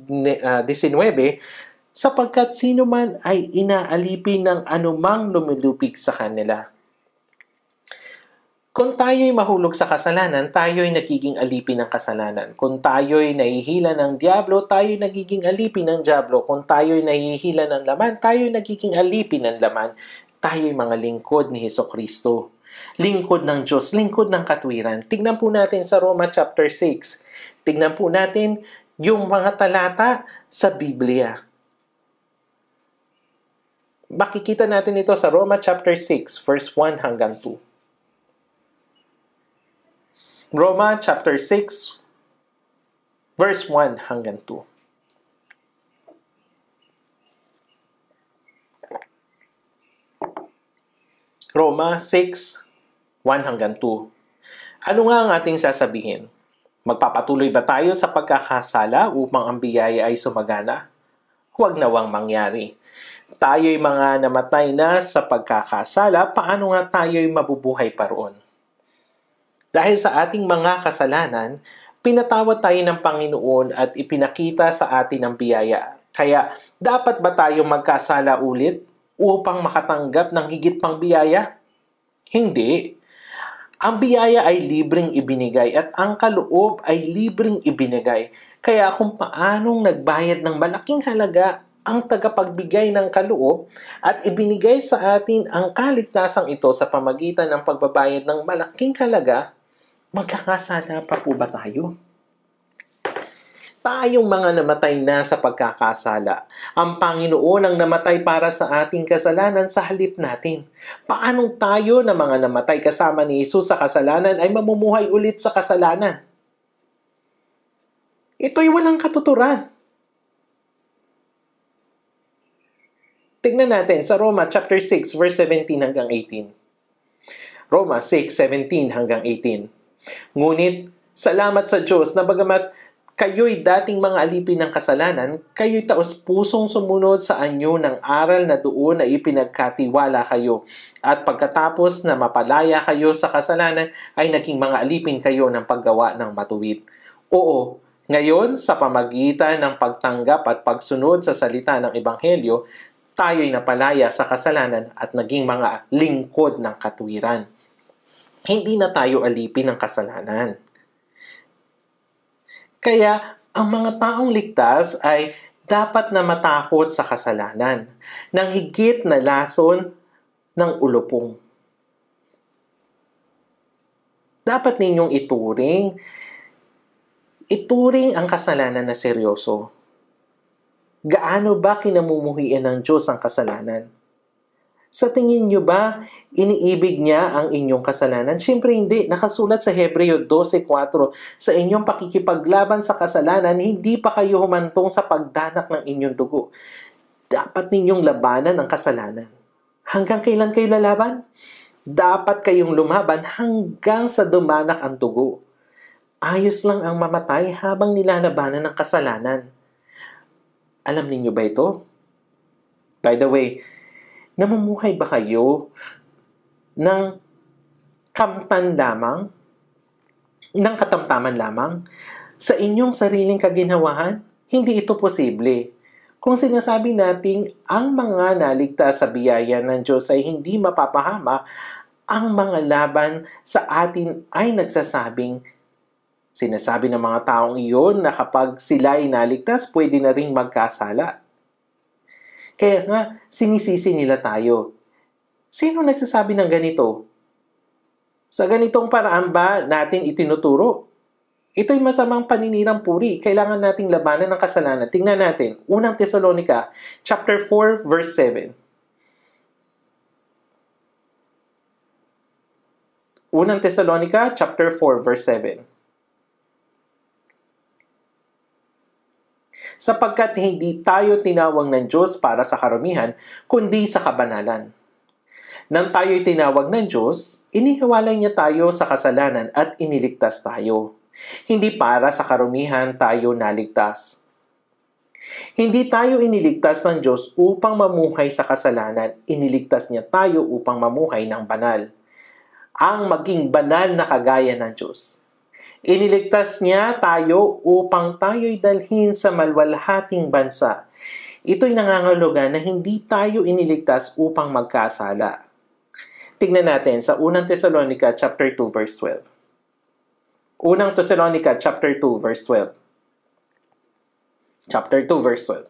2:19, sapagkat sino man ay inaalipin ng anumang lumilupig sa kanila. Kung tayo'y mahulog sa kasalanan, tayo'y nagiging alipin ng kasalanan. Kung tayo'y nahihila ng diablo, tayo'y nagiging alipin ng diablo. Kung tayo'y nahihila ng laman, tayo'y nagiging alipin ng laman. Tayo'y mga lingkod ni Hesukristo. Lingkod ng Diyos, lingkod ng katwiran. Tignan po natin sa Roma chapter 6. Tignan po natin yung mga talata sa Biblia. Makikita natin ito sa Roma chapter 6, verse 1 hanggang 2. Roma chapter 6, verse 1 hanggang 2. Roma 6, 1 hanggang 2. Ano nga ang ating sasabihin? Magpapatuloy ba tayo sa pagkakasala upang ang biyaya ay sumagana? Huwag nawang mangyari. Tayo'y mga namatay na sa pagkakasala, paano nga tayo'y mabubuhay pa roon? Dahil sa ating mga kasalanan, pinatawad tayo ng Panginoon at ipinakita sa atin ang biyaya. Kaya, dapat ba tayo magkasala ulit upang makatanggap ng higit pang biyaya? Hindi. Ang biyaya ay libreng ibinigay at ang kaloob ay libreng ibinigay. Kaya kung paanong nagbayad ng malaking halaga ang tagapagbigay ng kaloob at ibinigay sa atin ang kaligtasang ito sa pamagitan ng pagbabayad ng malaking halaga, magkakasala pa po ba tayo? Tayong mga namatay na sa pagkakasala. Ang Panginoon ang namatay para sa ating kasalanan sa halip natin. Paanong tayo na mga namatay kasama ni Jesus sa kasalanan ay mamumuhay ulit sa kasalanan? Ito'y walang katuturan. Tignan natin sa Roma chapter 6 verse 17 hanggang 18. Roma 6:17 hanggang 18. Ngunit salamat sa Diyos na bagamat Kayo'y dating mga alipin ng kasalanan, kayo'y taos-pusong sumunod sa anyo ng aral na doon na ipinagkatiwala kayo. At pagkatapos na mapalaya kayo sa kasalanan, ay naging mga alipin kayo ng paggawa ng matuwid. Oo, ngayon sa pamagitan ng pagtanggap at pagsunod sa salita ng Ebanghelyo, tayo'y napalaya sa kasalanan at naging mga lingkod ng katuwiran. Hindi na tayo alipin ng kasalanan. Kaya, ang mga taong ligtas ay dapat na matakot sa kasalanan, nang higit na lason ng ulupong. Dapat ninyong ituring ang kasalanan na seryoso. Gaano ba kinamumuhian ng Diyos ang kasalanan? Sa tingin nyo ba, iniibig niya ang inyong kasalanan? Siyempre hindi. Nakasulat sa Hebreo 12:4, sa inyong pakikipaglaban sa kasalanan, hindi pa kayo humantong sa pagdanak ng inyong dugo. Dapat ninyong labanan ang kasalanan. Hanggang kailan kayo lalaban? Dapat kayong lumaban hanggang sa dumanak ang dugo. Ayos lang ang mamatay habang nilalabanan ng kasalanan. Alam ninyo ba ito? By the way, namumuhay ba kayo ng katamtaman lamang sa inyong sariling kaginawahan? Hindi ito posible. Kung sinasabi nating ang mga naligtas sa biyaya ng Diyos ay hindi mapapahama, ang mga laban sa atin ay sinasabi ng mga taong iyon na kapag sila ay naligtas, pwede na ring magkasala. Kaya nga, sinisisi nila tayo. Sino nagsasabi ng ganito? Sa ganitong paraan ba natin itinuturo? Ito'y masamang paninirang puri. Kailangan nating labanan ng kasalanan. Tingnan natin. Unang Tesalonica, chapter 4, verse 7. Unang Tesalonica, chapter 4, verse 7. Sapagkat hindi tayo tinawag ng Diyos para sa karumihan, kundi sa kabanalan. Nang tayo'y tinawag ng Diyos, inihiwalay niya tayo sa kasalanan at iniligtas tayo. Hindi para sa karumihan tayo naligtas. Hindi tayo iniligtas ng Diyos upang mamuhay sa kasalanan, iniligtas niya tayo upang mamuhay ng banal. Ang maging banal na kagaya ng Diyos. Iniligtas niya tayo upang tayo'y dalhin sa malwalhating bansa. Ito'y nangangahulugan na hindi tayo iniligtas upang magkasala. Tingnan natin sa Unang Tesalonica chapter 2 verse 12. Unang Tesalonica chapter 2 verse 12. Chapter 2 verse 12.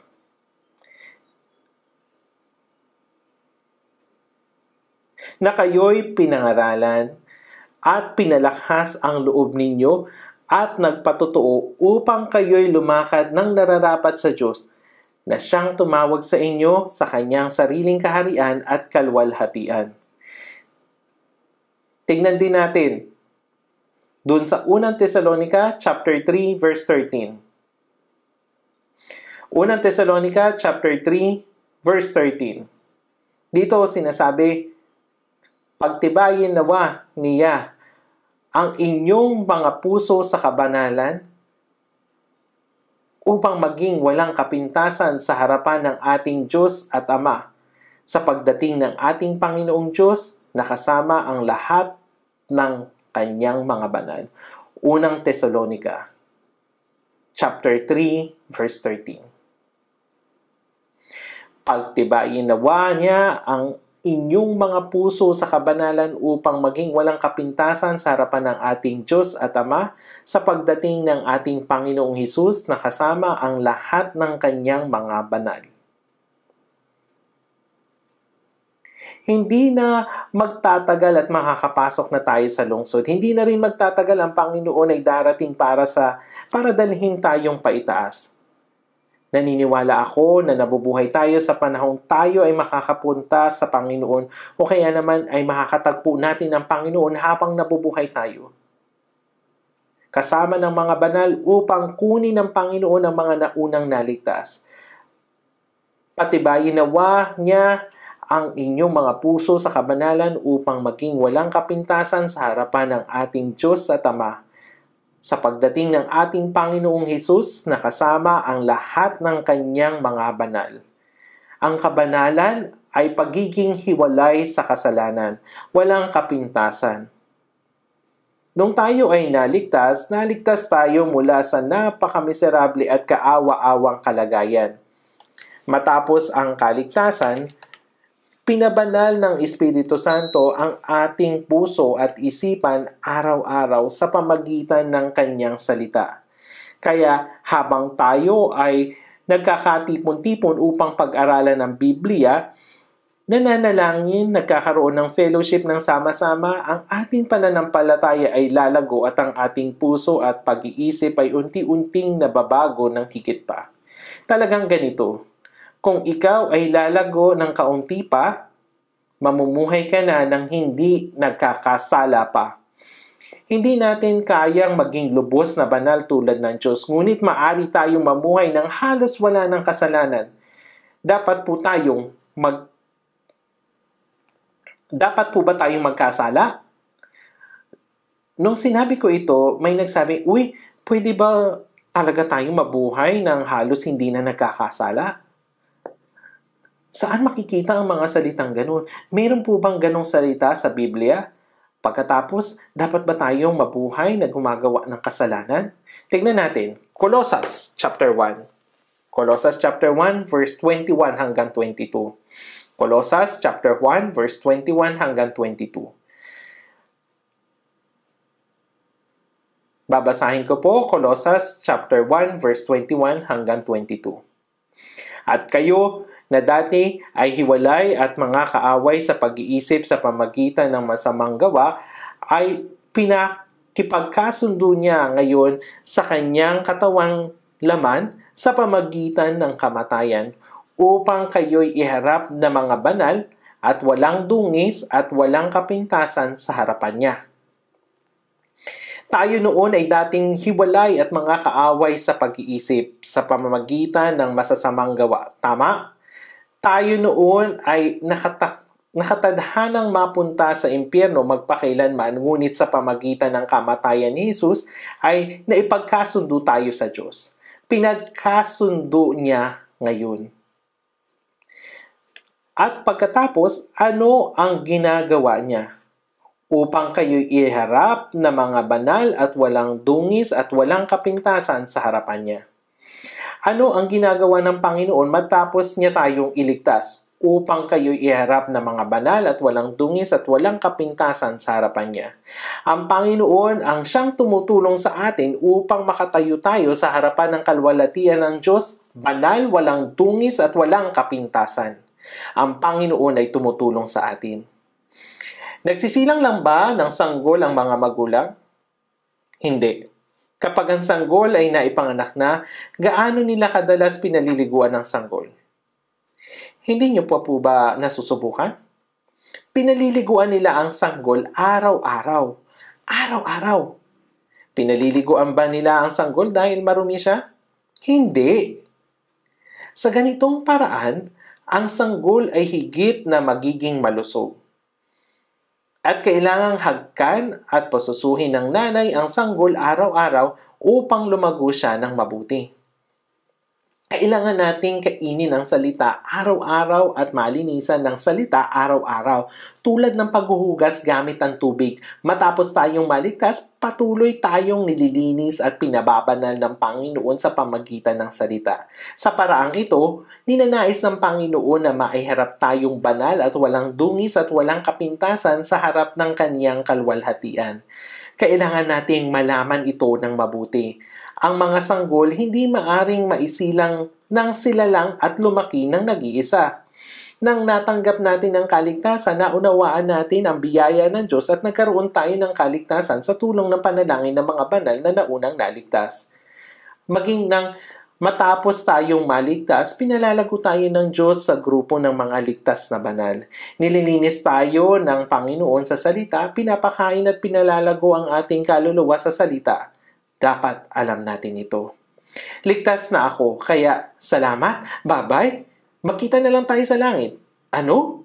Na kayo'y pinangaralan at pinalakas ang loob ninyo at nagpatotoo upang kayo'y lumakad ng nararapat sa Diyos na siyang tumawag sa inyo sa kanyang sariling kaharian at kalwalhatian. Tingnan din natin doon sa Unang Tesalonica chapter 3 verse 13. Unang Tesalonica chapter 3 verse 13. Dito sinasabi, pagtibayin nawa niya ang inyong mga puso sa kabanalan upang maging walang kapintasan sa harapan ng ating Diyos at Ama sa pagdating ng ating Panginoong Diyos na kasama ang lahat ng kanyang mga banal. Unang Tesalonica, chapter 3, verse 13. Pagtibayin nawa niya ang inyong mga puso sa kabanalan upang maging walang kapintasan sa harapan ng ating Diyos at Ama sa pagdating ng ating Panginoong Hesus na kasama ang lahat ng kanyang mga banal. Hindi na magtatagal at makakapasok na tayo sa lungsod. Hindi na rin magtatagal ang Panginoon ay darating para dalhin tayong paitaas. Naniniwala ako na nabubuhay tayo sa panahong tayo ay makakapunta sa Panginoon o kaya naman ay makakatagpo natin ang Panginoon habang nabubuhay tayo. Kasama ng mga banal upang kunin ng Panginoon ang mga naunang naligtas. Patibayin nawa niya ang inyong mga puso sa kabanalan upang maging walang kapintasan sa harapan ng ating Diyos at Ama sa pagdating ng ating Panginoong Hesus na kasama ang lahat ng kanyang mga banal. Ang kabanalan ay pagiging hiwalay sa kasalanan, walang kapintasan. Nung tayo ay naligtas tayo mula sa napakamiserable at kaawa-awang kalagayan. Matapos ang kaligtasan, pinabanal ng Espiritu Santo ang ating puso at isipan araw-araw sa pamagitan ng kanyang salita. Kaya habang tayo ay nagkakatipon-tipon upang pag-aralan ng Biblia, nananalangin, nagkakaroon ng fellowship ng sama-sama, ang ating pananampalataya ay lalago at ang ating puso at pag-iisip ay unti-unting nababago ng higit pa. Talagang ganito. Kung ikaw ay lalago ng kaunti pa, mamumuhay ka na ng hindi nagkakasala pa. Hindi natin kayang maging lubos na banal tulad ng Diyos, ngunit maaari tayong mamuhay ng halos wala ng kasalanan. Dapat po ba tayong magkasala? Nung sinabi ko ito, may nagsabi, pwede ba talaga tayong mabuhay ng halos hindi na nagkakasala? Saan makikita ang mga salitang ganun? Meron po bang ganong salita sa Biblia? Pagkatapos, dapat ba tayong mabuhay na gumagawa ng kasalanan? Tignan natin, Colossus chapter 1. Colossus chapter 1 verse 21 hanggang 22. Colossus chapter 1 verse 21 hanggang 22. Babasahin ko po Colossus chapter 1 verse 21 hanggang 22. At kayo na dati ay hiwalay at mga kaaway sa pag-iisip sa pamagitan ng masamang gawa, ay pinakipagkasundo niya ngayon sa kanyang katawang laman sa pamagitan ng kamatayan, upang kayo'y iharap na mga banal at walang dungis at walang kapintasan sa harapan niya. Tayo noon ay dating hiwalay at mga kaaway sa pag-iisip sa pamamagitan ng masasamang gawa. Tama? Tayo noon ay nakatadhanang mapunta sa impyerno magpakailanman, ngunit sa pamagitan ng kamatayan ni Jesus ay naipagkasundo tayo sa Diyos. Pinagkasundo niya ngayon. At pagkatapos, ano ang ginagawa niya? Upang kayo'y iharap na mga banal at walang dungis at walang kapintasan sa harapan niya. Ano ang ginagawa ng Panginoon matapos niya tayong iligtas? Upang kayo'y iharap na mga banal at walang dungis at walang kapintasan sa harapan niya. Ang Panginoon ang siyang tumutulong sa atin upang makatayo tayo sa harapan ng kalwalhatian ng Diyos, banal, walang dungis at walang kapintasan. Ang Panginoon ay tumutulong sa atin. Nagsisilang lang ba ng sanggol ang mga magulang? Hindi. Kapag ang sanggol ay naipanganak na, gaano nila kadalas pinaliliguan ng sanggol? Hindi niyo po ba nasusubukan? Pinaliliguan nila ang sanggol araw-araw. Araw-araw. Pinaliliguan ba nila ang sanggol dahil marumi siya? Hindi. Sa ganitong paraan, ang sanggol ay higit na magiging malusog. At kailangang hagkan at pasusuhin ng nanay ang sanggol araw-araw upang lumago siya ng mabuti. Kailangan nating kainin ang salita araw-araw at malinisan ng salita araw-araw, tulad ng paghuhugas gamit ang tubig. Matapos tayong maligtas, patuloy tayong nililinis at pinababanal ng Panginoon sa pamagitan ng salita. Sa paraang ito, ninanais ng Panginoon na maiharap tayong banal at walang dungis at walang kapintasan sa harap ng kaniyang kalwalhatian. Kailangan nating malaman ito ng mabuti. Ang mga sanggol hindi maaring maisilang nang sila lang at lumaki ng nag-iisa. Nang natanggap natin ang kaligtasan, naunawaan natin ang biyaya ng Diyos at nagkaroon tayo ng kaligtasan sa tulong ng panalangin ng mga banal na naunang naligtas. Maging nang matapos tayong maligtas, pinalalago tayo ng Diyos sa grupo ng mga ligtas na banal. Nililinis tayo ng Panginoon sa salita, pinapakain at pinalalago ang ating kaluluwa sa salita. Dapat alam natin ito. Ligtas na ako, kaya salamat, bye-bye. Magkita na lang tayo sa langit. Ano?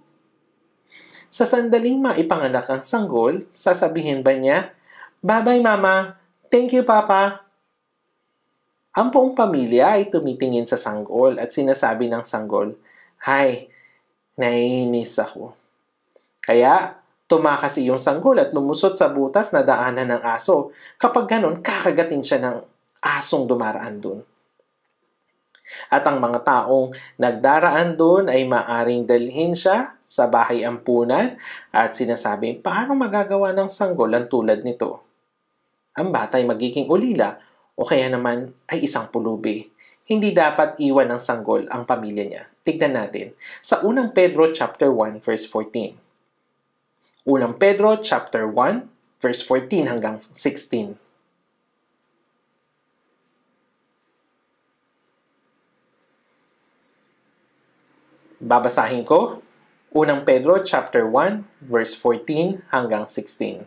Sa sandaling maipanganak ang sanggol, sasabihin ba niya, bye-bye mama, Thank you, Papa. Ang buong pamilya ay tumitingin sa sanggol at sinasabi ng sanggol, "Hay, naiinis ako." Kaya, tumakas iyong sanggol at lumusot sa butas na daanan ng aso. Kapag ganon, kakagatin siya ng asong dumaraan dun. At ang mga taong nagdaraan doon ay maaring dalhin siya sa bahay ampunan at sinasabing, paano magagawa ng sanggol ang tulad nito? Ang bata ay magiging ulila o kaya naman ay isang pulubi. Hindi dapat iwan ng sanggol ang pamilya niya. Tignan natin sa unang Pedro chapter 1 verse 14. Unang Pedro chapter 1 verse 14 hanggang 16. Babasahin ko, unang Pedro chapter 1 verse 14 hanggang 16.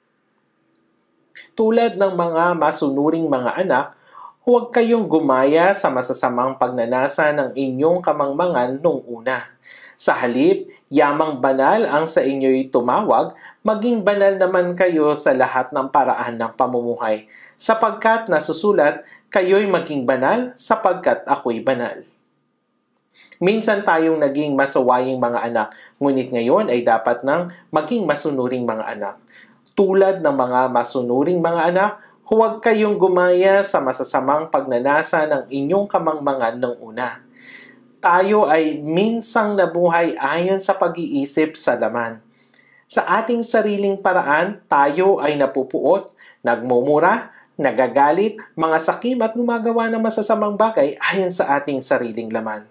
Tulad ng mga masunuring mga anak, huwag kayong gumaya sa masasamang pagnanasa ng inyong kamangmangan nung una. Sa halip, yamang banal ang sa inyo'y tumawag, maging banal naman kayo sa lahat ng paraan ng pamumuhay, sapagkat nasusulat, kayo'y maging banal sapagkat ako'y banal. Minsan tayong naging masawaying mga anak, ngunit ngayon ay dapat nang maging masunuring mga anak. Tulad ng mga masunuring mga anak, huwag kayong gumaya sa masasamang pagnanasa ng inyong kamangmangan ng una. Tayo ay minsang nabuhay ayon sa pag-iisip sa laman. Sa ating sariling paraan, tayo ay napupuot, nagmumura, nagagalit, mga sakim at gumagawa ng masasamang bagay ayon sa ating sariling laman.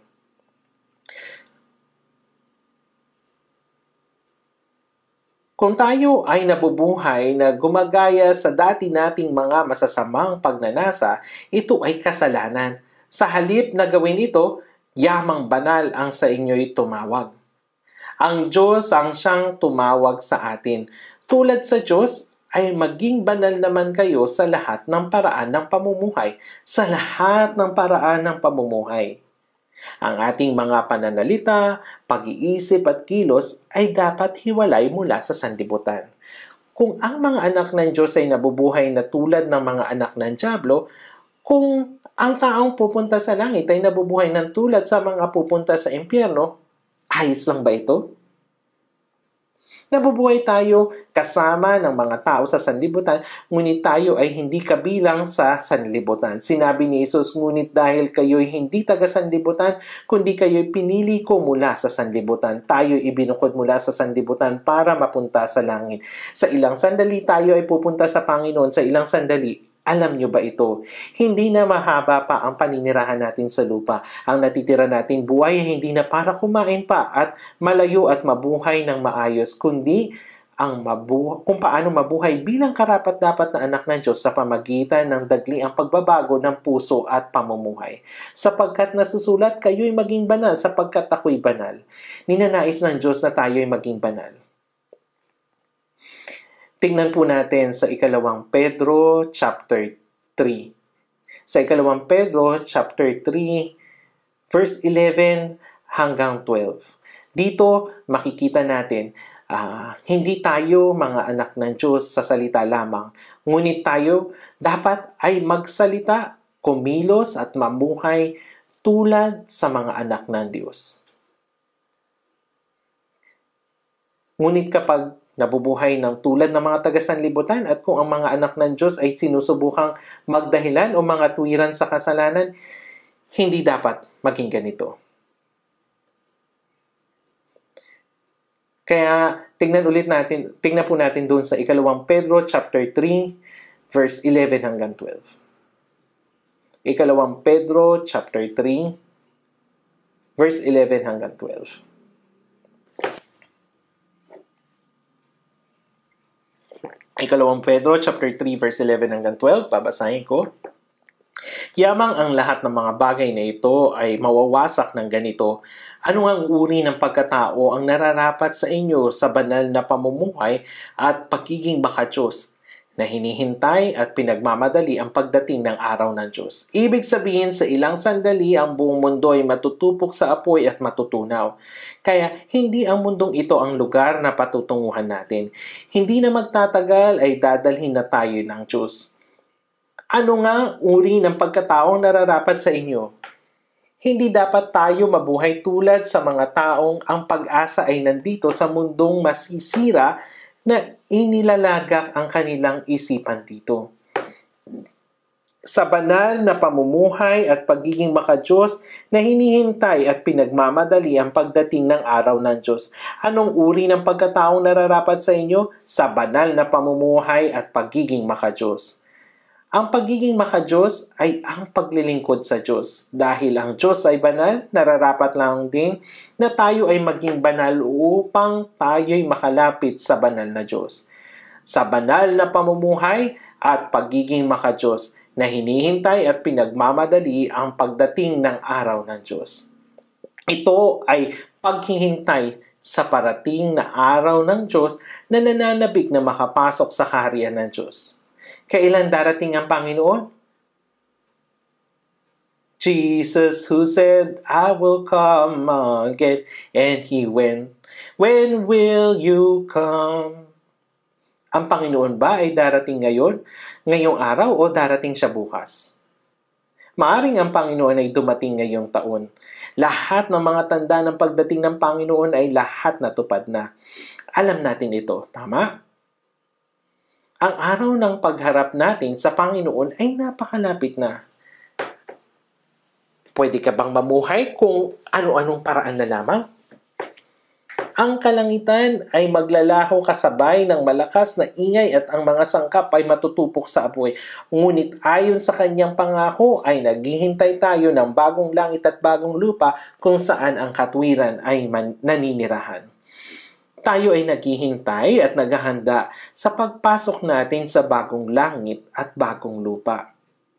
Kung tayo ay nabubuhay na gumagaya sa dati nating mga masasamang pagnanasa, ito ay kasalanan. Sa halip na gawin ito, yamang banal ang sa inyo'y tumawag. Ang Diyos ang siyang tumawag sa atin. Tulad sa Diyos, ay maging banal naman kayo sa lahat ng paraan ng pamumuhay. Sa lahat ng paraan ng pamumuhay. Ang ating mga pananalita, pag-iisip at kilos ay dapat hiwalay mula sa sanlibutan. Kung ang mga anak ng Diyos ay nabubuhay na tulad ng mga anak ng dyablo, kung ang taong pupunta sa langit ay nabubuhay ng tulad sa mga pupunta sa impyerno, ayos lang ba ito? Nabubuhay tayo kasama ng mga tao sa sanlibutan, ngunit tayo ay hindi kabilang sa sanlibutan. Sinabi ni Jesus, ngunit dahil kayo'y hindi taga-sanlibutan, kundi kayo'y pinili ko mula sa sanlibutan. Tayo'y ibinukod mula sa sanlibutan para mapunta sa langit. Sa ilang sandali, tayo ay pupunta sa Panginoon. Sa ilang sandali, alam nyo ba ito? Hindi na mahaba pa ang paninirahan natin sa lupa. Ang natitira natin buhay ay hindi na para kumain pa at malayo at mabuhay ng maayos, kundi kung paano mabuhay bilang karapat-dapat na anak ng Diyos sa pamagitan ng dagliang pagbabago ng puso at pamumuhay. Sapagkat nasusulat, kayo'y maging banal sapagkat ako'y banal. Ninanais ng Diyos na tayo'y maging banal. Tingnan po natin sa ikalawang Pedro chapter 3. Sa ikalawang Pedro chapter 3, verse 11 hanggang 12. Dito makikita natin, hindi tayo mga anak ng Diyos sa salita lamang. Ngunit tayo dapat ay magsalita, kumilos at mamuhay tulad sa mga anak ng Diyos. Ngunit kapag nabubuhay ng tulad ng mga taga-sanlibutan at kung ang mga anak ng Diyos ay sinusubukang magdahilan o mga tuwiran sa kasalanan, hindi dapat maging ganito. Kaya tingnan po natin doon sa ikalawang Pedro chapter 3 verse 11 hanggang 12. Ikalawang Pedro chapter 3 verse 11 hanggang 12. Ikalawang Pedro, chapter 3, verse 11 hanggang 12, babasahin ko. Yamang ang lahat ng mga bagay na ito ay mawawasak ng ganito. Ano ang uri ng pagkatao ang nararapat sa inyo sa banal na pamumuhay at pagiging baka-Diyos, na hinihintay at pinagmamadali ang pagdating ng araw ng Diyos. Ibig sabihin, sa ilang sandali, ang buong mundo ay matutupok sa apoy at matutunaw. Kaya, hindi ang mundong ito ang lugar na patutunguhan natin. Hindi na magtatagal ay dadalhin na tayo ng Diyos. Ano nga uri ng pagkataong nararapat sa inyo? Hindi dapat tayo mabuhay tulad sa mga taong ang pag-asa ay nandito sa mundong masisira na inilalagak ang kanilang isipan dito. Sa banal na pamumuhay at pagiging makadiyos na hinihintay at pinagmamadali ang pagdating ng araw ng Diyos. Anong uri ng pagkataong nararapat sa inyo? Sa banal na pamumuhay at pagiging makadiyos. Ang pagiging makadiyos ay ang paglilingkod sa Diyos. Dahil ang Diyos ay banal, nararapat lang din na tayo ay maging banal upang tayo'y makalapit sa banal na Diyos. Sa banal na pamumuhay at pagiging makadiyos na hinihintay at pinagmamadali ang pagdating ng araw ng Diyos. Ito ay paghihintay sa parating na araw ng Diyos na nananabik na makapasok sa kaharian ng Diyos. Kailan darating ang Panginoon? Jesus who said, I will come again, and He went. When will you come? Ang Panginoon ba ay darating ngayon, ngayong araw, o darating siya bukas? Maaring ang Panginoon ay dumating ngayong taon. Lahat ng mga tanda ng pagdating ng Panginoon ay lahat natupad na. Alam natin ito, tama? Ang araw ng pagharap natin sa Panginoon ay napakalapit na. Pwede ka bang mamuhay kung ano-anong paraan na lamang? Ang kalangitan ay maglalaho kasabay ng malakas na ingay at ang mga sangkap ay matutupok sa apoy. Ngunit ayon sa kanyang pangako ay naghihintay tayo ng bagong langit at bagong lupa kung saan ang katwiran ay naninirahan. Tayo ay naghihintay at naghahanda sa pagpasok natin sa bagong langit at bagong lupa.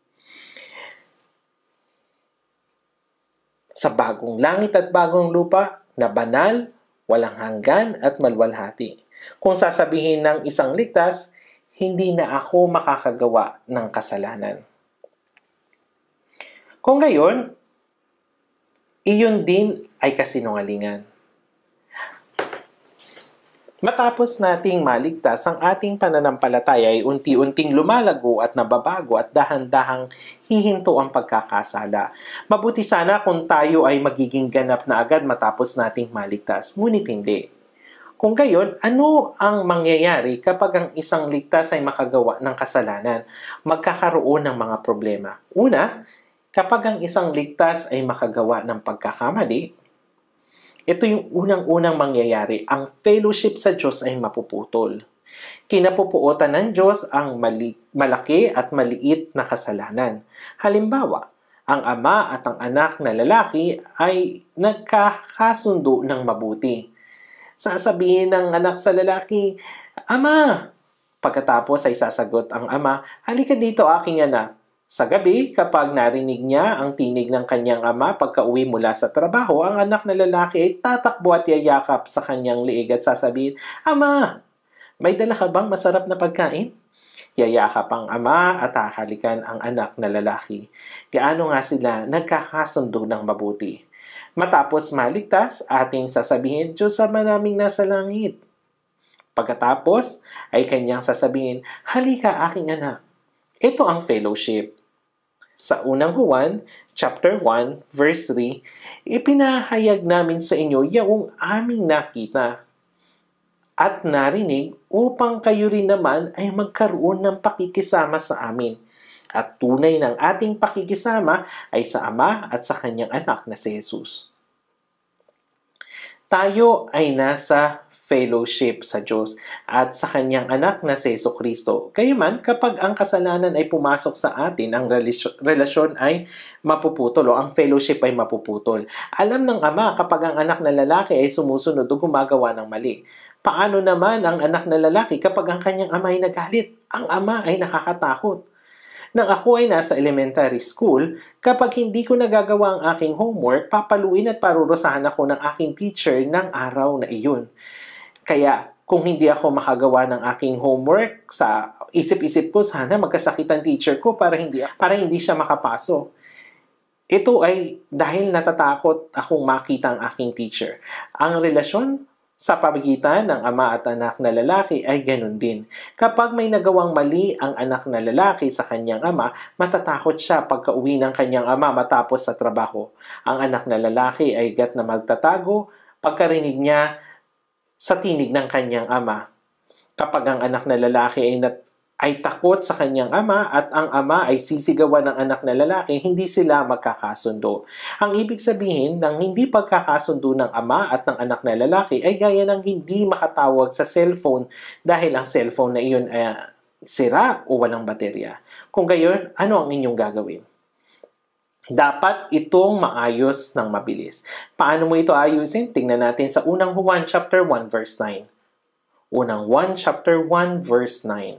Sa bagong langit at bagong lupa na banal, walang hanggan at maluwalhati. Kung sasabihin ng isang ligtas, hindi na ako makakagawa ng kasalanan. Kung gayon, iyon din ay kasinungalingan. Matapos nating maligtas, ang ating pananampalataya ay unti-unting lumalago at nababago at dahan-dahang hihinto ang pagkakasala. Mabuti sana kung tayo ay magiging ganap na agad matapos nating maligtas, ngunit hindi. Kung gayon, ano ang mangyayari kapag ang isang ligtas ay makagawa ng kasalanan? Magkakaroon ng mga problema. Una, kapag ang isang ligtas ay makagawa ng pagkakamali, ito yung unang-unang mangyayari. Ang fellowship sa Diyos ay mapuputol. Kinapupuotan ng Diyos ang malaki at maliit na kasalanan. Halimbawa, ang ama at ang anak na lalaki ay nagkakasundo ng mabuti. Sasabihin ng anak sa lalaki, Ama! Pagkatapos ay sasagot ang ama, halika dito aking anak. Sa gabi, kapag narinig niya ang tinig ng kanyang ama pagka-uwi mula sa trabaho, ang anak na lalaki ay tatakbo at yayakap sa kanyang liig at sasabihin, Ama, may dala ka bang masarap na pagkain? Yayakap ang ama at hahalikan ang anak na lalaki. Gaano nga sila nagkakasundo ng mabuti. Matapos maligtas, ating sasabihin, Diyos Ama naming nasa langit. Pagkatapos, ay kanyang sasabihin, halika aking anak. Ito ang fellowship. Sa unang Juan, chapter 1, verse 3, ipinahayag namin sa inyo yung aming nakita at narinig upang kayo rin naman ay magkaroon ng pakikisama sa amin. At tunay ng ating pakikisama ay sa Ama at sa kanyang anak na si Jesus. Tayo ay nasa fellowship sa Diyos at sa kanyang anak na si Jesucristo. Gayunman, kapag ang kasalanan ay pumasok sa atin, ang relasyon ay mapuputol o ang fellowship ay mapuputol. Alam ng ama kapag ang anak na lalaki ay sumusunod o gumagawa ng mali. Paano naman ang anak na lalaki kapag ang kanyang ama ay nagalit? Ang ama ay nakakatakot. Nang ako ay nasa elementary school, kapag hindi ko nagagawa ang aking homework, papaluin at parurusahan ako ng aking teacher ng araw na iyon. Kaya, kung hindi ako makagawa ng aking homework, sa isip-isip ko, sana magkasakit ang teacher ko para hindi siya makapasok. Ito ay dahil natatakot akong makita ang aking teacher. Ang relasyon Sa pamagitan ng ama at anak na lalaki ay ganun din. Kapag may nagawang mali ang anak na lalaki sa kanyang ama, matatakot siya pagka-uwi ng kanyang ama matapos sa trabaho. Ang anak na lalaki ay gat na magtatago pagkarinig niya sa tinig ng kanyang ama. Kapag ang anak na lalaki ay takot sa kanyang ama at ang ama ay sisigawan ng anak na lalaki, hindi sila magkakasundo. Ang ibig sabihin ng hindi pagkakasundo ng ama at ng anak na lalaki ay gaya ng hindi makatawag sa cellphone dahil ang cellphone na iyon ay sira o walang baterya. Kung gayon, ano ang inyong gagawin? Dapat itong maayos ng mabilis. Paano mo ito ayusin? Tingnan natin sa unang Juan chapter 1 verse 9. Unang 1 chapter 1 verse 9.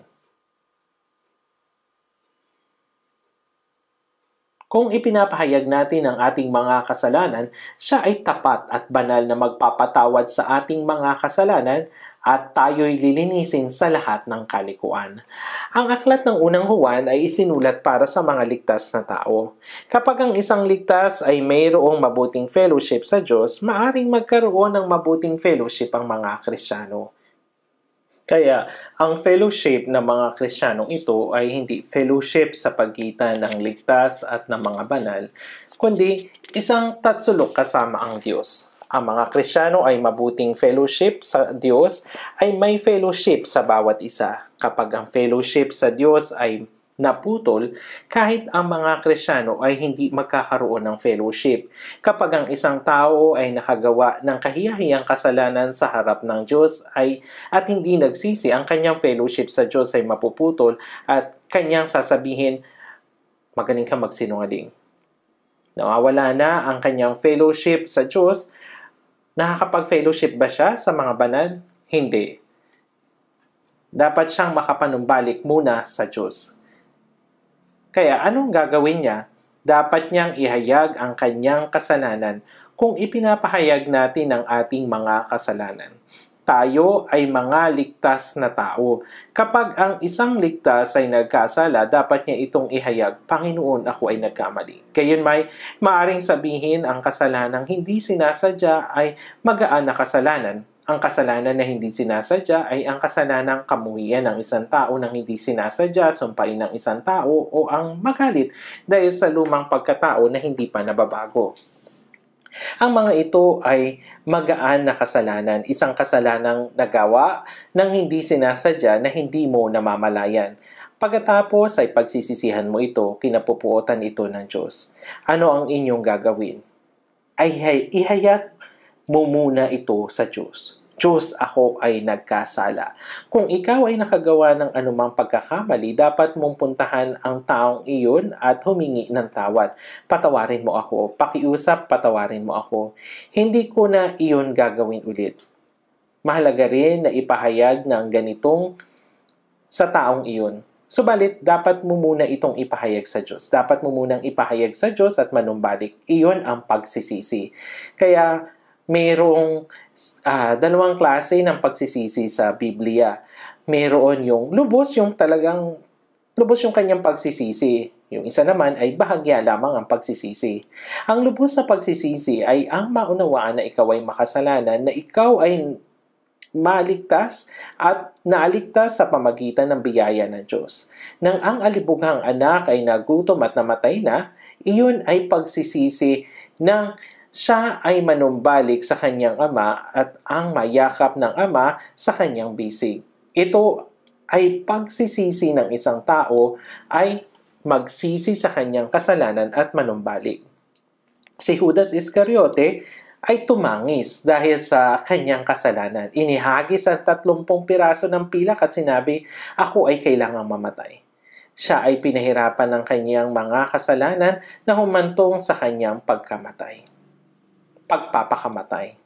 Kung ipinapahayag natin ang ating mga kasalanan, siya ay tapat at banal na magpapatawad sa ating mga kasalanan at tayo'y lilinisin sa lahat ng kalikuan. Ang aklat ng unang Juan ay isinulat para sa mga ligtas na tao. Kapag ang isang ligtas ay mayroong mabuting fellowship sa Diyos, maaring magkaroon ng mabuting fellowship ang mga Kristiyano. Kaya, ang fellowship ng mga Kristiyanong ito ay hindi fellowship sa pagitan ng ligtas at ng mga banal, kundi isang tatsulok kasama ang Diyos. Ang mga Kristiyano ay mabuting fellowship sa Diyos ay may fellowship sa bawat isa. Kapag ang fellowship sa Diyos ay naputol, kahit ang mga Kristiyano ay hindi magkakaroon ng fellowship. Kapag ang isang tao ay nakagawa ng kahiyahiyang kasalanan sa harap ng Diyos at hindi nagsisi, ang kanyang fellowship sa Diyos ay mapuputol at kanyang sasabihin, magaling ka magsinungaling. Nawawala na ang kanyang fellowship sa Diyos. Nakakapag-fellowship ba siya sa mga banal? Hindi. Dapat siyang makapanumbalik muna sa Diyos. Kaya anong gagawin niya? Dapat niyang ihayag ang kanyang kasalanan kung ipinapahayag natin ang ating mga kasalanan. Tayo ay mga ligtas na tao. Kapag ang isang ligtas ay nagkasala, dapat niya itong ihayag, Panginoon, ako ay nagkamali. Gayon maaring sabihin ang kasalanang hindi sinasadya ay magaan na kasalanan. Ang kasalanan na hindi sinasadya ay ang kasalanang kamuhian ng isang tao nang hindi sinasadya, sumpain ng isang tao, o ang magalit dahil sa lumang pagkatao na hindi pa nababago. Ang mga ito ay magaan na kasalanan, isang kasalanang nagawa nang hindi sinasadya na hindi mo namamalayan. Pagkatapos ay pagsisisihan mo ito, kinapupuotan ito ng Diyos. Ano ang inyong gagawin? Ay ihayag mo muna ito sa Diyos. Diyos, ako ay nagkasala. Kung ikaw ay nakagawa ng anumang pagkakamali, dapat mong puntahan ang taong iyon at humingi ng tawad. Patawarin mo ako. Pakiusap, patawarin mo ako. Hindi ko na iyon gagawin ulit. Mahalaga rin na ipahayag ng ganitong sa taong iyon. Subalit, dapat mo muna itong ipahayag sa Diyos. Dapat mo munang ipahayag sa Diyos at manumbalik. Iyon ang pagsisisi. Kaya, mayroong dalawang klase ng pagsisisi sa Biblia. Mayroon yung lubos, yung talagang lubos yung kanyang pagsisisi. Yung isa naman ay bahagya lamang ang pagsisisi. Ang lubos na pagsisisi ay ang maunawaan na ikaw ay makasalanan, na ikaw ay maligtas at naaligtas sa pamagitan ng biyaya ng Diyos. Nang ang alibughang anak ay nagutom at namatay na, iyon ay pagsisisi ng siya ay manumbalik sa kanyang ama at ang mayakap ng ama sa kanyang bisig. Ito ay pagsisisi ng isang tao ay magsisi sa kanyang kasalanan at manumbalik. Si Judas Iscariote ay tumangis dahil sa kanyang kasalanan. Inihagis ang 30 piraso ng pilak at sinabi, ako ay kailangang mamatay. Siya ay pinahirapan ng kanyang mga kasalanan na humantong sa kanyang pagpapakamatay.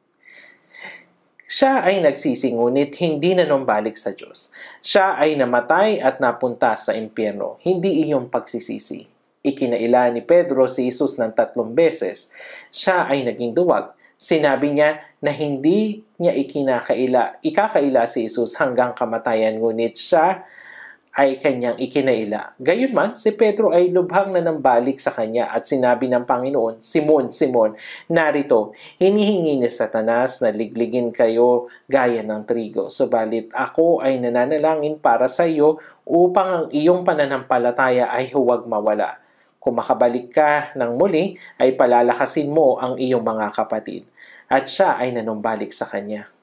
Siya ay nagsisi ngunit hindi nanumbalik sa Diyos. Siya ay namatay at napunta sa impyerno. Hindi iyong pagsisisi. Ikinaila ni Pedro si Jesus ng 3 beses. Siya ay naging duwag. Sinabi niya na hindi niya ikakaila si Jesus hanggang kamatayan, ngunit siya ay kanyang ikinaila. Gayunman, si Pedro ay lubhang nanambalik sa kanya at sinabi ng Panginoon, Simon, Simon, narito, hinihingi ni Satanas na ligligin kayo gaya ng trigo. Subalit ako ay nananalangin para sa iyo upang ang iyong pananampalataya ay huwag mawala. Kung makabalik ka ng muli, ay palalakasin mo ang iyong mga kapatid. At siya ay nanumbalik sa kanya.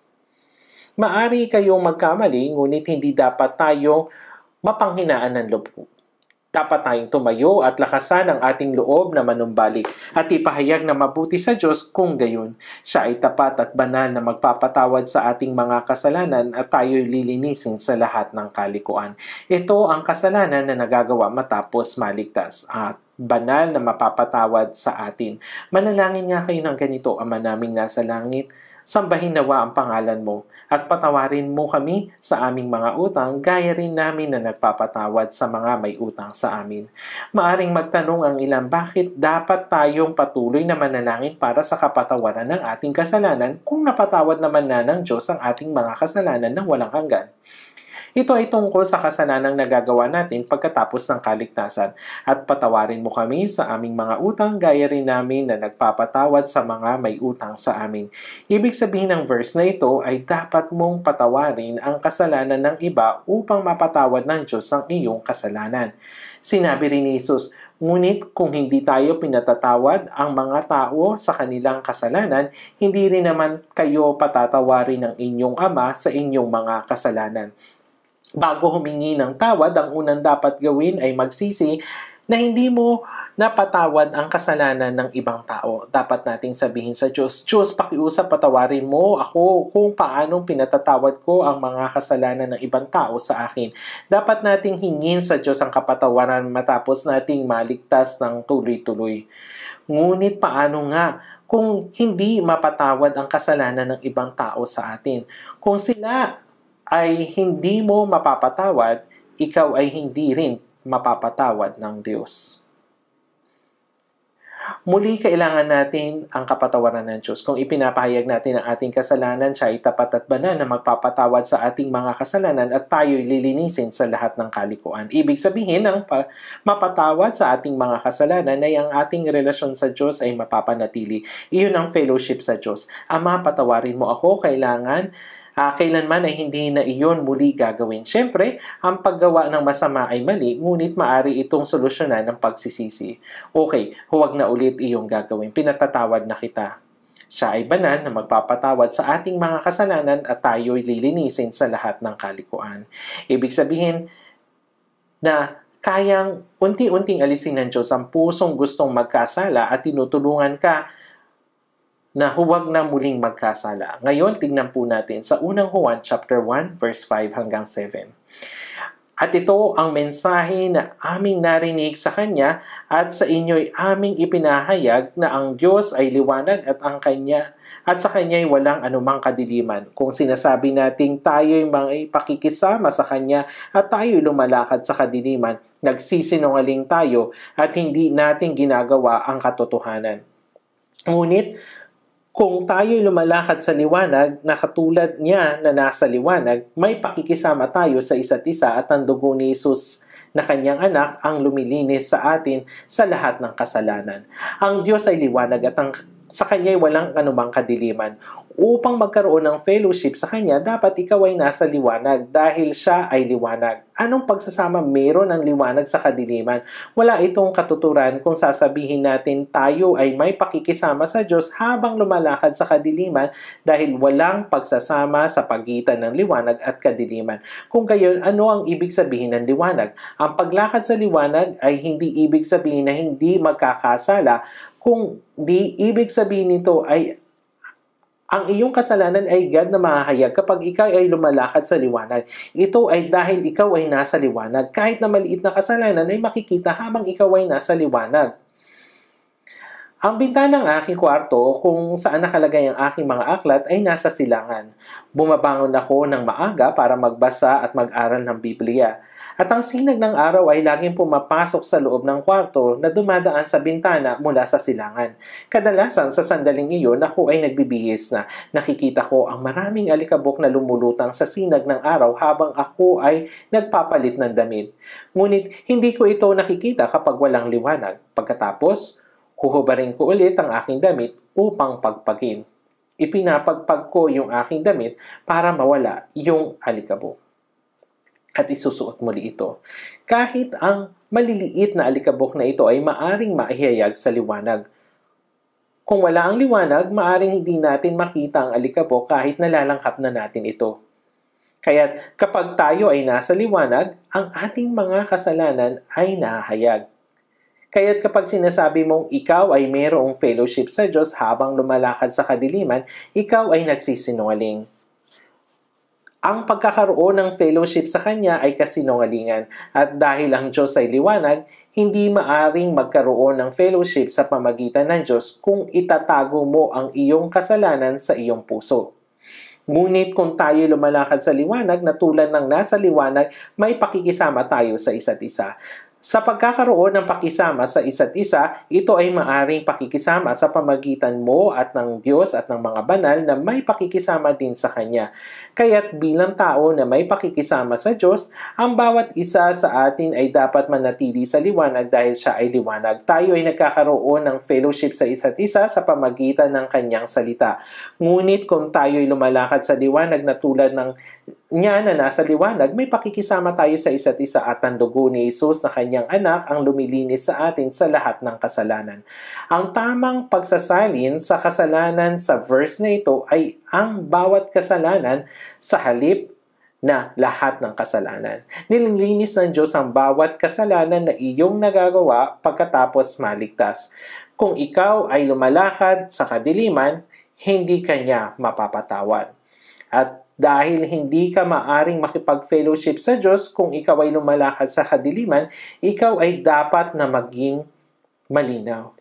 Maari kayong magkamali, ngunit hindi dapat tayong mapanghinaan ng loob. Dapat tayong tumayo at lakasan ang ating loob na manumbalik at ipahayag na mabuti sa Diyos kung gayon. Siya ay tapat at banal na magpapatawad sa ating mga kasalanan at tayo'y lilinisin sa lahat ng kalikuan. Ito ang kasalanan na nagagawa matapos maligtas at banal na mapapatawad sa atin. Manalangin nga kayo ng ganito, Ama naming nasa langit, sambahin nawa ang pangalan mo at patawarin mo kami sa aming mga utang gaya rin namin na nagpapatawad sa mga may utang sa amin. Maaring magtanong ang ilan bakit dapat tayong patuloy na manalangin para sa kapatawaran ng ating kasalanan kung napatawad naman na ng Diyos ang ating mga kasalanan ng walang hanggan. Ito ay tungkol sa kasalanang nagagawa natin pagkatapos ng kaligtasan at patawarin mo kami sa aming mga utang gaya rin namin na nagpapatawad sa mga may utang sa amin. Ibig sabihin ng verse na ito ay dapat mong patawarin ang kasalanan ng iba upang mapatawad ng Diyos ang iyong kasalanan. Sinabi rin ni Jesus, ngunit kung hindi tayo pinatatawad ang mga tao sa kanilang kasalanan, hindi rin naman kayo patatawarin ng inyong Ama sa inyong mga kasalanan. Bago humingi ng tawad, ang unang dapat gawin ay magsisi na hindi mo napatawad ang kasalanan ng ibang tao. Dapat nating sabihin sa Diyos, Diyos, pakiusap patawarin mo ako kung paanong pinatatawad ko ang mga kasalanan ng ibang tao sa akin. Dapat nating hingin sa Diyos ang kapatawaran matapos nating maligtas ng tuloy-tuloy. Ngunit paano nga kung hindi mapatawad ang kasalanan ng ibang tao sa atin? Kung sila ay hindi mo mapapatawad, ikaw ay hindi rin mapapatawad ng Diyos. Muli, kailangan natin ang kapatawaran ng Diyos. Kung ipinapahayag natin ang ating kasalanan, siya ay tapat at banal na magpapatawad sa ating mga kasalanan at tayo'y lilinisin sa lahat ng kalikuan. Ibig sabihin, ang mapatawad sa ating mga kasalanan ay ang ating relasyon sa Diyos ay mapapanatili. Iyon ang fellowship sa Diyos. Ama, patawarin mo ako, kailanman ay hindi na iyon muli gagawin. Siyempre, ang paggawa ng masama ay mali, ngunit maaari itong solusyonan ng pagsisisi. Okay, huwag na ulit iyong gagawin. Pinatatawad na kita. Siya ay banal na magpapatawad sa ating mga kasalanan at tayo'y lilinisin sa lahat ng kalikuan. Ibig sabihin na kayang unti-unting alisin ng Diyos ang pusong gustong magkasala at tinutulungan ka na huwag na muling magkasala. Ngayon, tingnan po natin sa unang Juan chapter 1 verse 5 hanggang 7. At ito ang mensahe na aming narinig sa Kanya at sa inyo'y aming ipinahayag na ang Diyos ay liwanag at sa Kanya'y walang anumang kadiliman. Kung sinasabi nating tayo'y may pakikisama sa Kanya at tayo'y lumalakad sa kadiliman, nagsisinungaling tayo at hindi natin ginagawa ang katotohanan. Ngunit, kung tayo'y lumalakad sa liwanag na katulad niya na nasa liwanag, may pakikisama tayo sa isa't isa at ang dugo ni Jesus na kanyang anak ang lumilinis sa atin sa lahat ng kasalanan. Ang Diyos ay liwanag at sa Kanya'y walang anumang kadiliman. Upang magkaroon ng fellowship sa Kanya, dapat ikaw ay nasa liwanag dahil Siya ay liwanag. Anong pagsasama meron ng liwanag sa kadiliman? Wala itong katuturan kung sasabihin natin tayo ay may pakikisama sa Diyos habang lumalakad sa kadiliman dahil walang pagsasama sa pagitan ng liwanag at kadiliman. Kung gayon, ano ang ibig sabihin ng liwanag? Ang paglakad sa liwanag ay hindi ibig sabihin na hindi magkakasala, kung di ibig sabihin nito ay ang iyong kasalanan ay God na mahahayag kapag ikaw ay lumalakad sa liwanag. Ito ay dahil ikaw ay nasa liwanag. Kahit na maliit na kasalanan ay makikita habang ikaw ay nasa liwanag. Ang bintana ng aking kwarto kung saan nakalagay ang aking mga aklat ay nasa silangan. Bumabangon ako ng maaga para magbasa at mag-aral ng Biblia. At ang sinag ng araw ay laging pumapasok sa loob ng kwarto na dumadaan sa bintana mula sa silangan. Kadalasan sa sandaling iyon, ako ay nagbibihis na. Nakikita ko ang maraming alikabok na lumulutang sa sinag ng araw habang ako ay nagpapalit ng damit. Ngunit hindi ko ito nakikita kapag walang liwanag. Pagkatapos, huhubarin ko ulit ang aking damit upang pagpagin. Ipinapagpag ko yung aking damit para mawala yung alikabok. At isusuot muli ito. Kahit ang maliliit na alikabok na ito ay maaring maihayag sa liwanag. Kung wala ang liwanag, maaring hindi natin makita ang alikabok kahit nalalangkap na natin ito. Kaya't kapag tayo ay nasa liwanag, ang ating mga kasalanan ay nahahayag. Kaya't kapag sinasabi mong ikaw ay mayroong fellowship sa Diyos habang lumalakad sa kadiliman, ikaw ay nagsisinungaling. Ang pagkakaroon ng fellowship sa Kanya ay kasinungalingan, at dahil ang Diyos ay liwanag, hindi maaring magkaroon ng fellowship sa pamagitan ng Diyos kung itatago mo ang iyong kasalanan sa iyong puso. Ngunit kung tayo lumalakad sa liwanag na tulad ng nasa liwanag, may pakikisama tayo sa isa't isa. Sa pagkakaroon ng pakisama sa isa't isa, ito ay maaring pakikisama sa pamagitan mo at ng Diyos at ng mga banal na may pakikisama din sa Kanya. Kaya't bilang tao na may pakikisama sa Diyos, ang bawat isa sa atin ay dapat manatili sa liwanag dahil siya ay liwanag. Tayo ay nagkakaroon ng fellowship sa isa't isa sa pamagitan ng Kanyang salita. Ngunit kung tayo ay lumalakad sa liwanag na tulad ng niya na nasa liwanag, may pakikisama tayo sa isa't isa at ang dugo ni Jesus na Kanyang anak ang lumilinis sa atin sa lahat ng kasalanan. Ang tamang pagsasalin sa kasalanan sa verse na ito ay ang bawat kasalanan sa halip na lahat ng kasalanan. Nililinis ng Diyos ang bawat kasalanan na iyong nagagawa pagkatapos maligtas. Kung ikaw ay lumalakad sa kadiliman, hindi Kanya mapapatawad. At dahil hindi ka maaring makipag-fellowship sa Diyos kung ikaw ay lumalakad sa kadiliman, ikaw ay dapat na maging malinaw.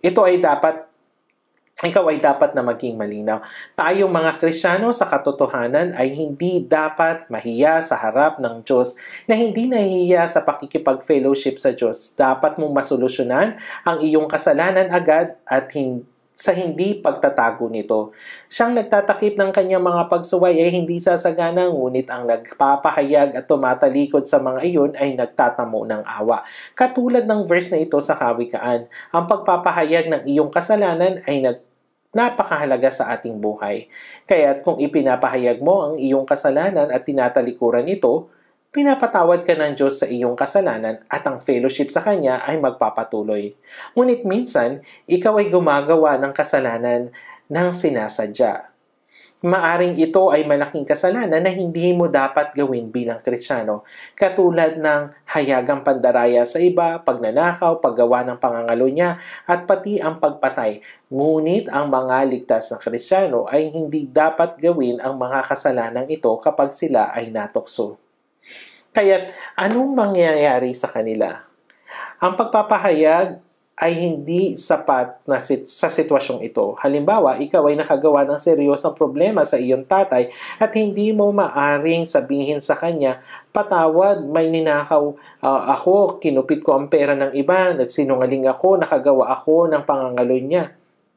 Ikaw ay dapat na maging malinaw. Tayong mga Kristiyano sa katotohanan ay hindi dapat mahiya sa harap ng Diyos na hindi nahihiya sa pakikipag-fellowship sa Diyos. Dapat mong masolusyonan ang iyong kasalanan agad at sa hindi pagtatago nito. Siyang nagtatakip ng kanyang mga pagsuway ay hindi sasagana, ngunit ang nagpapahayag at tumatalikod sa mga iyon ay nagtatamo ng awa. Katulad ng verse na ito sa Kawikaan, ang pagpapahayag ng iyong kasalanan ay napakahalaga sa ating buhay. Kaya't kung ipinapahayag mo ang iyong kasalanan at tinatalikuran ito, pinapatawad ka ng Diyos sa iyong kasalanan at ang fellowship sa Kanya ay magpapatuloy. Ngunit minsan, ikaw ay gumagawa ng kasalanan ng sinasadya. Maaring ito ay malaking kasalanan na hindi mo dapat gawin bilang Kristiyano, katulad ng hayagang pandaraya sa iba, pagnanakaw, paggawa ng pangangalo niya, at pati ang pagpatay. Ngunit ang mga ligtas na Kristiyano ay hindi dapat gawin ang mga kasalanang ito kapag sila ay natukso. Kaya't anong mangyayari sa kanila? Ang pagpapahayag ay hindi sapat na sa sitwasyong ito. Halimbawa, ikaw ay nakagawa ng seryosong problema sa iyong tatay at hindi mo maaring sabihin sa kanya, patawad, may ninakaw ako, kinupit ko ang pera ng iba, nagsinungaling ako, nakagawa ako ng pangangaloy niya.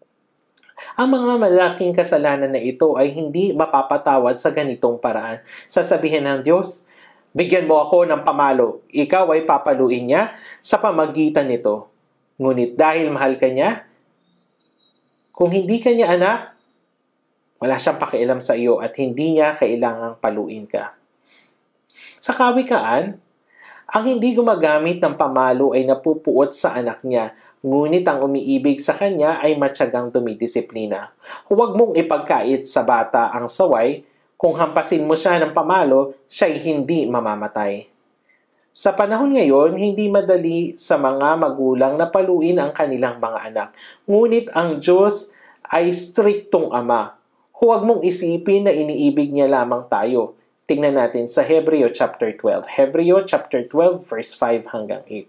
Ang mga malaking kasalanan na ito ay hindi mapapatawad sa ganitong paraan. Sasabihin ng Diyos, bigyan mo ako ng pamalo. Ikaw ay papaluin niya sa pamagitan nito. Ngunit dahil mahal ka niya, kung hindi ka niya anak, wala siyang pakialam sa iyo at hindi niya kailangang paluin ka. Sa Kawikaan, ang hindi gumagamit ng pamalo ay napupuot sa anak niya, ngunit ang umiibig sa kanya ay matyagang dumidisiplina. Huwag mong ipagkait sa bata ang saway. Kung hampasin mo siya ng pamalo, siya'y hindi mamamatay. Sa panahon ngayon, hindi madali sa mga magulang na paluin ang kanilang mga anak. Ngunit ang Diyos ay striktong Ama. Huwag mong isipin na iniibig niya lamang tayo. Tingnan natin sa Hebreo chapter 12. Hebreo chapter 12 verse 5 hanggang 8.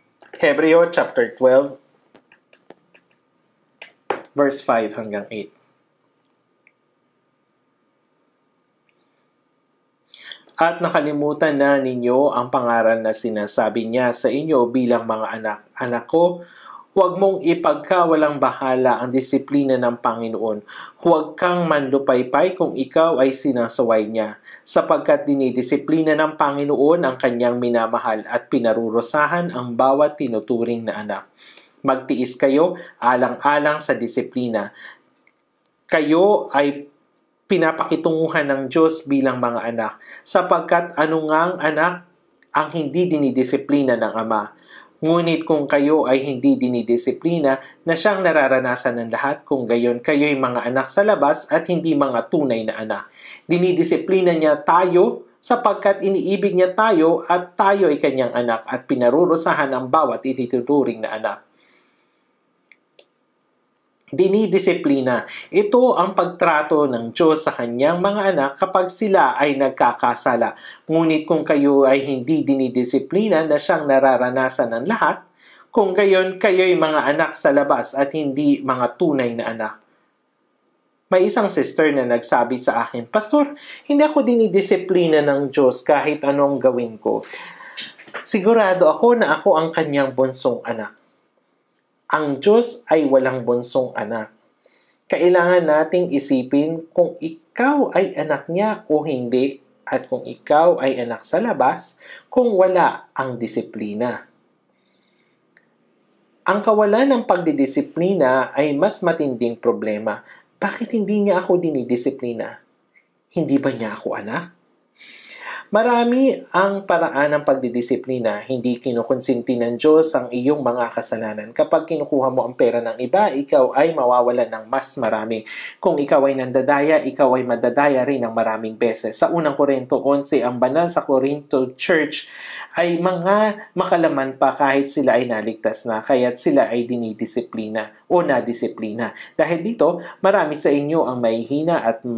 Hebreo chapter 12 verse 5 hanggang 8. At nakalimutan na ninyo ang pangaral na sinasabi niya sa inyo bilang mga anak. Anak ko, huwag mong ipagkawalang bahala ang disiplina ng Panginoon. Huwag kang manlupaypay kung ikaw ay sinasaway niya, sapagkat dinidisiplina ng Panginoon ang kanyang minamahal at pinarurusahan ang bawat tinuturing na anak. Magtiis kayo alang-alang sa disiplina. Kayo ay pinapakitunguhan ng Diyos bilang mga anak, sapagkat anungang anak ang hindi dinidisiplina ng Ama. Ngunit kung kayo ay hindi dinidisiplina na siyang nararanasan ng lahat, kung gayon kayo'y mga anak sa labas at hindi mga tunay na anak. Dinidisiplina niya tayo sapagkat iniibig niya tayo at tayo ay kanyang anak at pinarurusahan ang bawat itinuturing na anak. Dinidisiplina. Ito ang pagtrato ng Diyos sa kanyang mga anak kapag sila ay nagkakasala. Ngunit kung kayo ay hindi dinidisiplina na siyang nararanasan ng lahat, kung gayon kayo'y mga anak sa labas at hindi mga tunay na anak. May isang sister na nagsabi sa akin, Pastor, hindi ako dinidisiplina ng Diyos kahit anong gawin ko. Sigurado ako na ako ang kanyang bunsong anak. Ang Diyos ay walang bunsong anak. Kailangan nating isipin kung ikaw ay anak niya o hindi at kung ikaw ay anak sa labas kung wala ang disiplina. Ang kawalan ng pagdidisiplina ay mas matinding problema. Bakit hindi niya ako dinidisiplina? Hindi ba niya ako anak? Marami ang paraan ng pagdidisiplina. Hindi kinukonsinti ng Diyos ang iyong mga kasalanan. Kapag kinukuha mo ang pera ng iba, ikaw ay mawawalan ng mas marami. Kung ikaw ay nandadaya, ikaw ay madadaya rin ng maraming beses. Sa unang Korinto 11, ang banal sa Korinto Church ay mga makalaman pa kahit sila ay naligtas na, kaya't sila ay dinidisiplina o nadisiplina. Dahil dito, marami sa inyo ang may hina at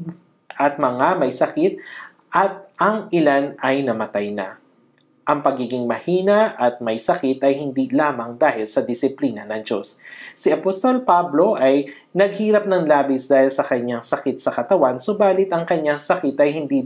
mga may sakit, at ang ilan ay namatay na. Ang pagiging mahina at may sakit ay hindi lamang dahil sa disiplina ng Diyos. Si Apostol Pablo ay naghirap ng labis dahil sa kanyang sakit sa katawan, subalit ang kanyang sakit ay hindi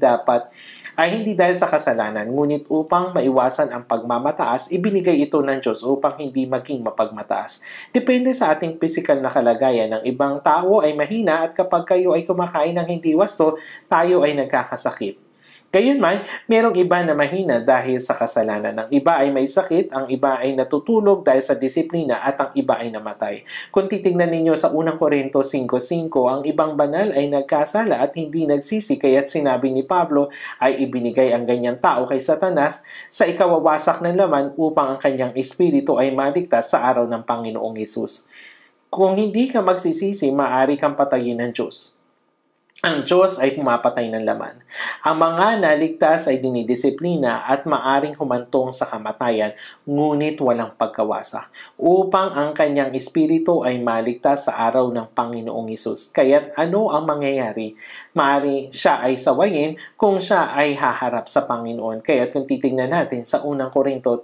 dahil sa kasalanan, ngunit upang maiwasan ang pagmamataas, ibinigay ito ng Diyos upang hindi maging mapagmataas. Depende sa ating pisikal na kalagayan. Ng ibang tao ay mahina at kapag kayo ay kumakain ng hindi wasto, tayo ay nagkakasakit. Gayunman, merong iba na mahina dahil sa kasalanan. Ang iba ay may sakit, ang iba ay natutulog dahil sa disiplina, at ang iba ay namatay. Kung titingnan ninyo sa unang Korinto 5:5, ang ibang banal ay nagkasala at hindi nagsisi, kaya't sinabi ni Pablo ay ibinigay ang ganyang tao kay Satanas sa ikawawasak ng laman upang ang kanyang espiritu ay maligtas sa araw ng Panginoong Hesus. Kung hindi ka magsisisi, maaari kang patayin ng Diyos. Ang Diyos ay pumapatay ng laman. Ang mga naligtas ay dinidisiplina at maaring humantong sa kamatayan, ngunit walang pagkawasak, upang ang kanyang espiritu ay maligtas sa araw ng Panginoong Hesus. Kaya't ano ang mangyayari? Maari siya ay sawayin kung siya ay haharap sa Panginoon. Kaya't kung titingnan natin sa unang Korinto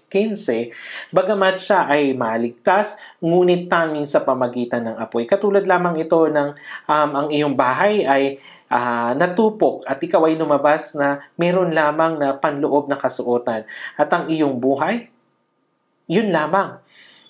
3:15, bagamat siya ay maligtas, ngunit tanging sa pamagitan ng apoy. Katulad lamang ito ng ang iyong bahay ay natupok at ikaw ay lumabas na meron lamang na panloob na kasuotan. At ang iyong buhay, yun lamang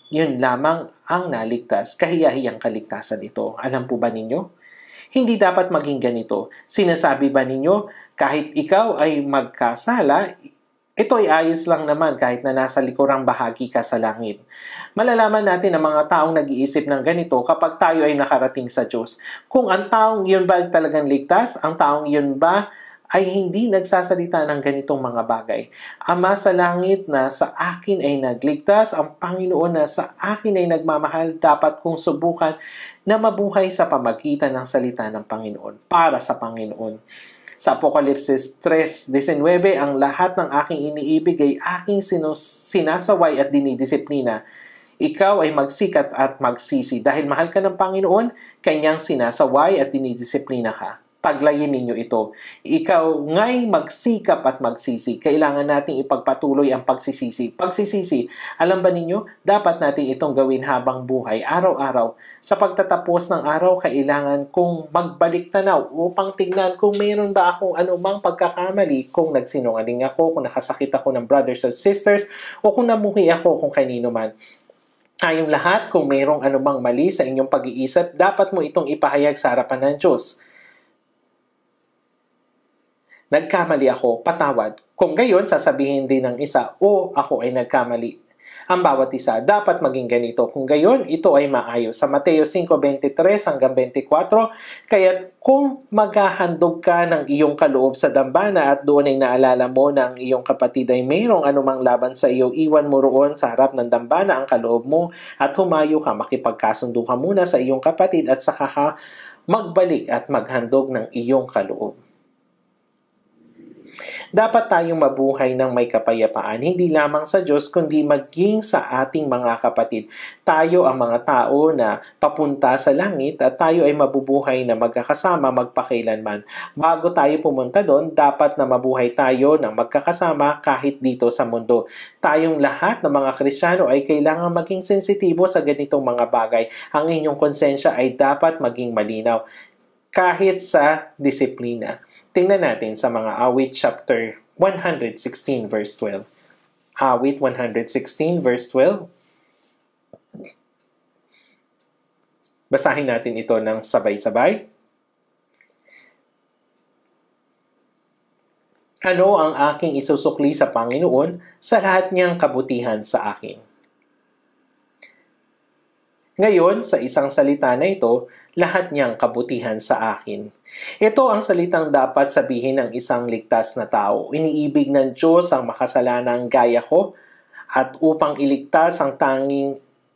ang naligtas. Kahiyahiyang kaligtasan ito. Alam po ba ninyo? Hindi dapat maging ganito. Sinasabi ba ninyo, kahit ikaw ay magkasala, ito ay ayos lang naman kahit na nasa likurang bahagi ka sa langit. Malalaman natin ang mga taong nag-iisip ng ganito kapag tayo ay nakarating sa Diyos. Kung ang taong iyon ba talagang ligtas, ang taong iyon ba ay hindi nagsasalita ng ganitong mga bagay. Ama sa langit na sa akin ay nagligtas, ang Panginoon na sa akin ay nagmamahal, dapat kong subukan na mabuhay sa pamagitan ng salita ng Panginoon, para sa Panginoon. Sa Apokalipsis 3:19, ang lahat ng aking iniibig ay aking sinasaway at dinidisiplina. Ikaw ay magsikat at magsisi. Dahil mahal ka ng Panginoon, kanyang sinasaway at dinidisiplina ka. taglayin ninyo ito. Ikaw nga'y magsikap at magsisi. Kailangan nating ipagpatuloy ang pagsisisi. Pagsisisi, alam ba ninyo, dapat natin itong gawin habang buhay, araw-araw. Sa pagtatapos ng araw, kailangan kong magbalik tanaw upang tignan kung mayroon ba akong anumang pagkakamali, kung nagsinungaling ako, kung nakasakit ako ng brothers and sisters, o kung namuhi ako kung kanino man. Tayong lahat, kung mayroong anumang mali sa inyong pag-iisip, dapat mo itong ipahayag sa harapan ng Diyos. Nagkamali ako, patawad. Kung gayon, sasabihin din ng isa, o ako ay nagkamali. Ang bawat isa, dapat maging ganito. Kung gayon, ito ay maayos. Sa Mateo 5:23 hanggang 24, kaya kung maghahandog ka ng iyong kaloob sa dambana at doon ay naalala mo na ang iyong kapatid ay mayroong anumang laban sa iyo, iwan mo roon sa harap ng dambana ang kaloob mo at humayo ka, makipagkasundo ka muna sa iyong kapatid at saka ka magbalik at maghandog ng iyong kaloob. Dapat tayong mabuhay ng may kapayapaan, hindi lamang sa Diyos, kundi maging sa ating mga kapatid. Tayo ang mga tao na papunta sa langit at tayo ay mabubuhay na magkakasama magpakailanman. Bago tayo pumunta doon, dapat na mabuhay tayo ng magkakasama kahit dito sa mundo. Tayong lahat ng mga Kristiyano ay kailangan maging sensitibo sa ganitong mga bagay. Ang inyong konsensya ay dapat maging malinaw kahit sa disiplina. Tingnan natin sa mga Awit chapter 116 verse 12. Awit 116 verse 12. Basahin natin ito ng sabay-sabay. Ano ang aking isusukli sa Panginoon sa lahat niyang kabutihan sa akin? Ngayon, sa isang salita na ito, lahat niyang kabutihan sa akin. Ito ang salitang dapat sabihin ng isang ligtas na tao. Iniibig ng Diyos ang makasalanang gaya ko at upang iligtas ang tanging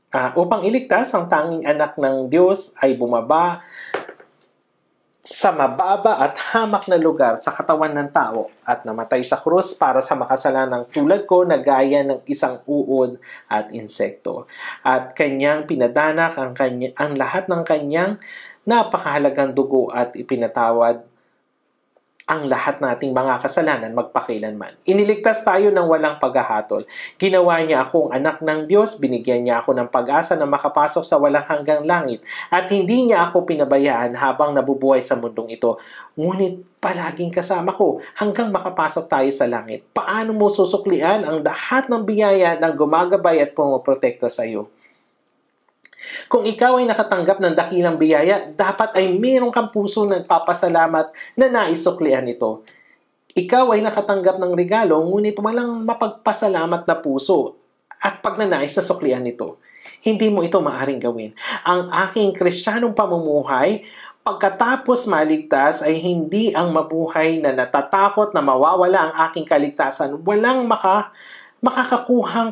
anak ng Diyos ay bumaba sa mababa at hamak na lugar sa katawan ng tao at namatay sa krus para sa makasalanang tulad ko na gaya ng isang uod at insekto. At kanyang pinadanak ang lahat ng kanyang napakahalagang dugo at ipinatawad ang lahat nating mga kasalanan magpakailanman. Iniligtas tayo ng walang paghahatol. Ginawa niya akong anak ng Diyos, binigyan niya ako ng pag-asa na makapasok sa walang hanggang langit, at hindi niya ako pinabayaan habang nabubuhay sa mundong ito. Ngunit palaging kasama ko hanggang makapasok tayo sa langit. Paano mo susuklian ang lahat ng biyaya ng gumagabay at pumoprotekta sa iyo? Kung ikaw ay nakatanggap ng dakilang biyaya, dapat ay mayroon kang puso nagpapasalamat na naisuklian ito. Ikaw ay nakatanggap ng regalo, ngunit walang mapagpasalamat na puso at pagnanais na suklian ito. Hindi mo ito maaaring gawin. Ang aking Kristiyanong pamumuhay, pagkatapos maligtas, ay hindi ang mabuhay na natatakot na mawawala ang aking kaligtasan. Walang makakakuhang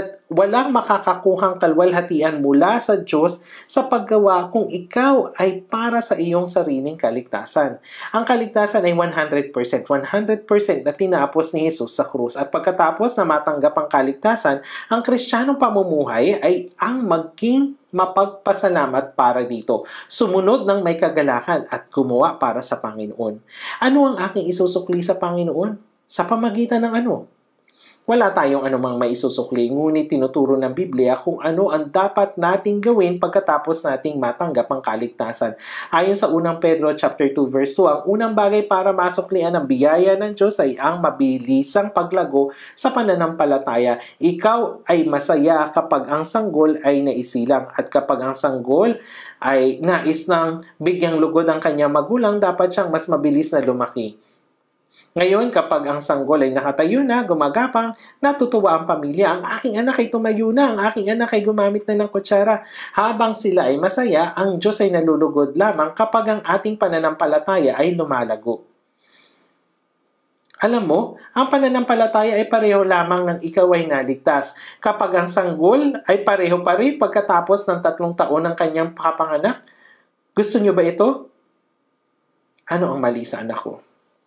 kalwalhatian mula sa Diyos sa paggawa kung ikaw ay para sa iyong sariling kaligtasan. Ang kaligtasan ay 100% na tinapos ni Jesus sa krus. At pagkatapos na matanggap ang kaligtasan, ang Kristiyanong pamumuhay ay ang maging mapagpasalamat para dito. Sumunod ng may kagalakan at gumawa para sa Panginoon. Ano ang aking isusukli sa Panginoon? Sa pamagitan ng ano? Wala tayong anumang maisusukli, ngunit tinuturo ng Biblia kung ano ang dapat nating gawin pagkatapos nating matanggap ang kaligtasan. Ayon sa 1 Pedro chapter 2 verse 2, ang unang bagay para masuklian ang biyaya ng Diyos ay ang mabilisang paglago sa pananampalataya. Ikaw ay masaya kapag ang sanggol ay naisilang, at kapag ang sanggol ay nais ng bigyang lugod ang kanyang magulang, dapat siyang mas mabilis na lumaki. Ngayon, kapag ang sanggol ay nakatayo na, gumagapang, natutuwa ang pamilya. Ang aking anak ay tumayo na, ang aking anak ay gumamit na ng kutsara. Habang sila ay masaya, ang Diyos ay nalulugod lamang kapag ang ating pananampalataya ay lumalago. Alam mo, ang pananampalataya ay pareho lamang ng ikaw ay naligtas. Kapag ang sanggol ay pareho pa rin pagkatapos ng 3 taon ng kanyang kapanganak, gusto niyo ba ito? Ano ang mali sa anak ko?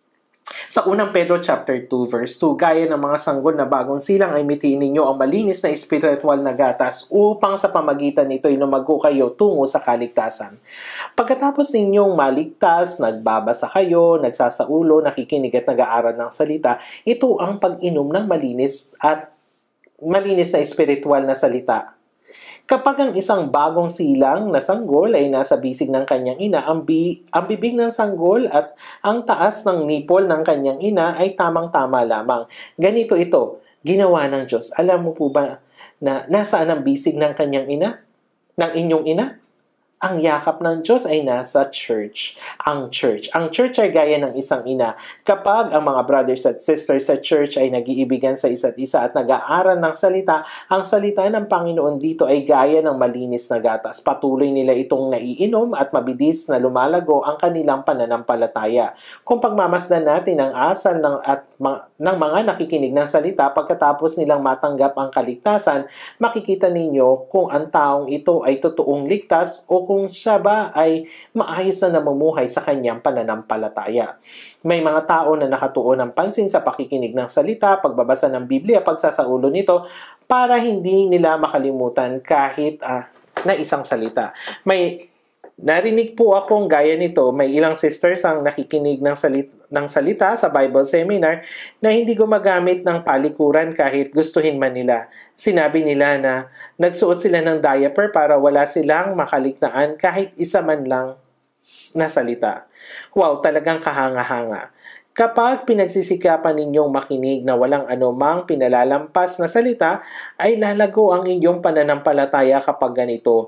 Sa unang Pedro chapter 2 verse 2, gaya ng mga sanggol na bagong silang ay mitiin ninyo ang malinis na espiritual na gatas upang sa pamagitan nito ay lumago kayo tungo sa kaligtasan. Pagkatapos ninyong maligtas, nagbabasa kayo, nagsasaulo, nakikinig at nag-aaral ng salita, ito ang pag-inom ng malinis na espiritual na salita. Kapag ang isang bagong silang na sanggol ay nasa bisig ng kanyang ina, ang bibig ng sanggol at ang taas ng nipol ng kanyang ina ay tamang-tama lamang. Ganito ito, ginawa ng Diyos. Alam mo po ba na nasaan ang bisig ng kanyang ina? Ng inyong ina? Ang yakap ng Diyos ay nasa church. Ang church ay gaya ng isang ina. Kapag ang mga brothers at sisters sa church ay nag-iibigan sa isa't isa at nag-aaral ng salita, ang salita ng Panginoon dito ay gaya ng malinis na gatas. Patuloy nila itong naiinom at mabilis na lumalago ang kanilang pananampalataya. Kung pagmamasdan natin ang asal ng mga nakikinig ng salita pagkatapos nilang matanggap ang kaligtasan, makikita ninyo kung ang taong ito ay totoong ligtas o kung siya ba ay maayos na namumuhay sa kanyang pananampalataya. May mga tao na nakatuon ng pansin sa pakikinig ng salita, pagbabasa ng Biblia, pagsasaulo nito, para hindi nila makalimutan kahit na isang salita. May narinig po akong gaya nito, may ilang sisters ang nakikinig ng salita sa Bible seminar na hindi gumagamit ng palikuran kahit gustuhin man nila. Sinabi nila na nagsuot sila ng diaper para wala silang makaligtaan kahit isa man lang na salita. Wow, talagang kahanga-hanga. Kapag pinagsisikapan ninyong makinig na walang anumang pinalalampas na salita, ay lalago ang inyong pananampalataya kapag ganito.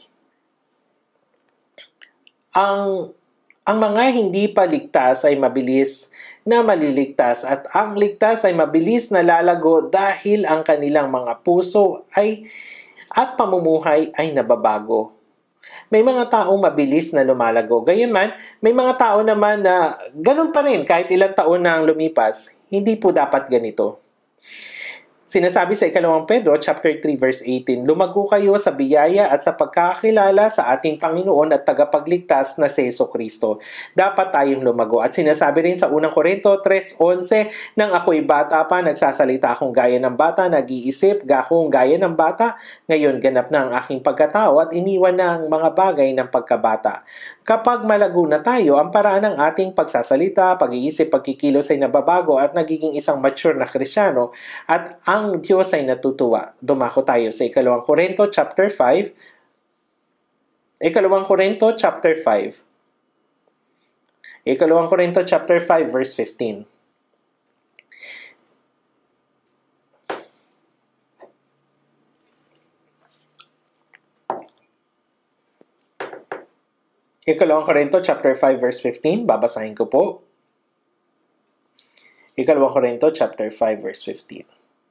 Ang mga hindi pa ligtas ay mabilis na maliligtas at ang ligtas ay mabilis na lalago dahil ang kanilang mga puso at pamumuhay ay nababago. May mga taong mabilis na lumalago. Gayunman, may mga tao naman na ganun pa rin kahit ilang taon na ang lumipas. Hindi po dapat ganito. Sinasabi sa 2 Pedro chapter 3 verse 18, lumago kayo sa biyaya at sa pagkakakilala sa ating Panginoon at tagapagligtas na si Jesucristo. Dapat tayong lumago. At sinasabi rin sa 1 Korinto 3:11, nang ako'y bata pa, nagsasalita akong gaya ng bata, nag-iisip gakong gaya ng bata. Ngayon ganap na ang aking pagkatao at iniwan na ang mga bagay ng pagkabata. Kapag malago na tayo, ang paraan ng ating pagsasalita, pag-iisip, pagkikilos ay nababago at nagiging isang mature na Kristyano at ang Diyos ay natutuwa. Dumako tayo sa 2 Korinto chapter 5. 2 Korinto chapter 5. 2 Korinto chapter 5 verse 15. Ikalawang Korinto chapter 5 verse 15, babasahin ko po. Ikalawang Korinto chapter 5 verse 15.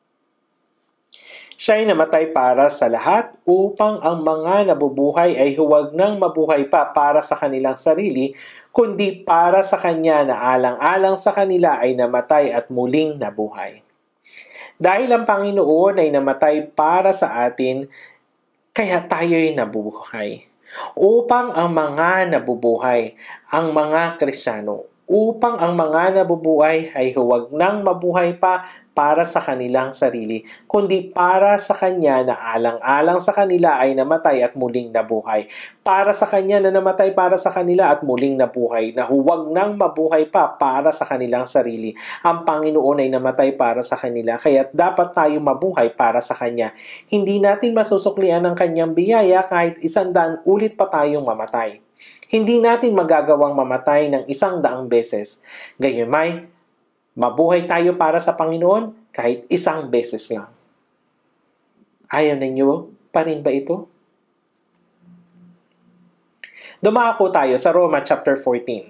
Siya ay namatay para sa lahat upang ang mga nabubuhay ay huwag nang mabuhay pa para sa kanilang sarili, kundi para sa Kanya na alang-alang sa kanila ay namatay at muling nabuhay. Dahil ang Panginoon ay namatay para sa atin, kaya tayo'y nabubuhay. Upang ang mga nabubuhay, ang mga Kristiyano, upang ang mga nabubuhay ay huwag nang mabuhay pa para sa kanilang sarili, kundi para sa Kanya na alang-alang sa kanila ay namatay at muling nabuhay. Para sa Kanya na namatay para sa kanila at muling nabuhay, na huwag nang mabuhay pa para sa kanilang sarili. Ang Panginoon ay namatay para sa kanila, kaya dapat tayo mabuhay para sa Kanya. Hindi natin masusuklian ang Kanyang biyaya kahit 100 ulit pa tayong mamatay. Hindi natin magagawang mamatay ng 100 beses. Gayunmay, mabuhay tayo para sa Panginoon kahit 1 beses lang. Ayaw ninyo pa rin ba ito? Dumako tayo sa Roma chapter 14.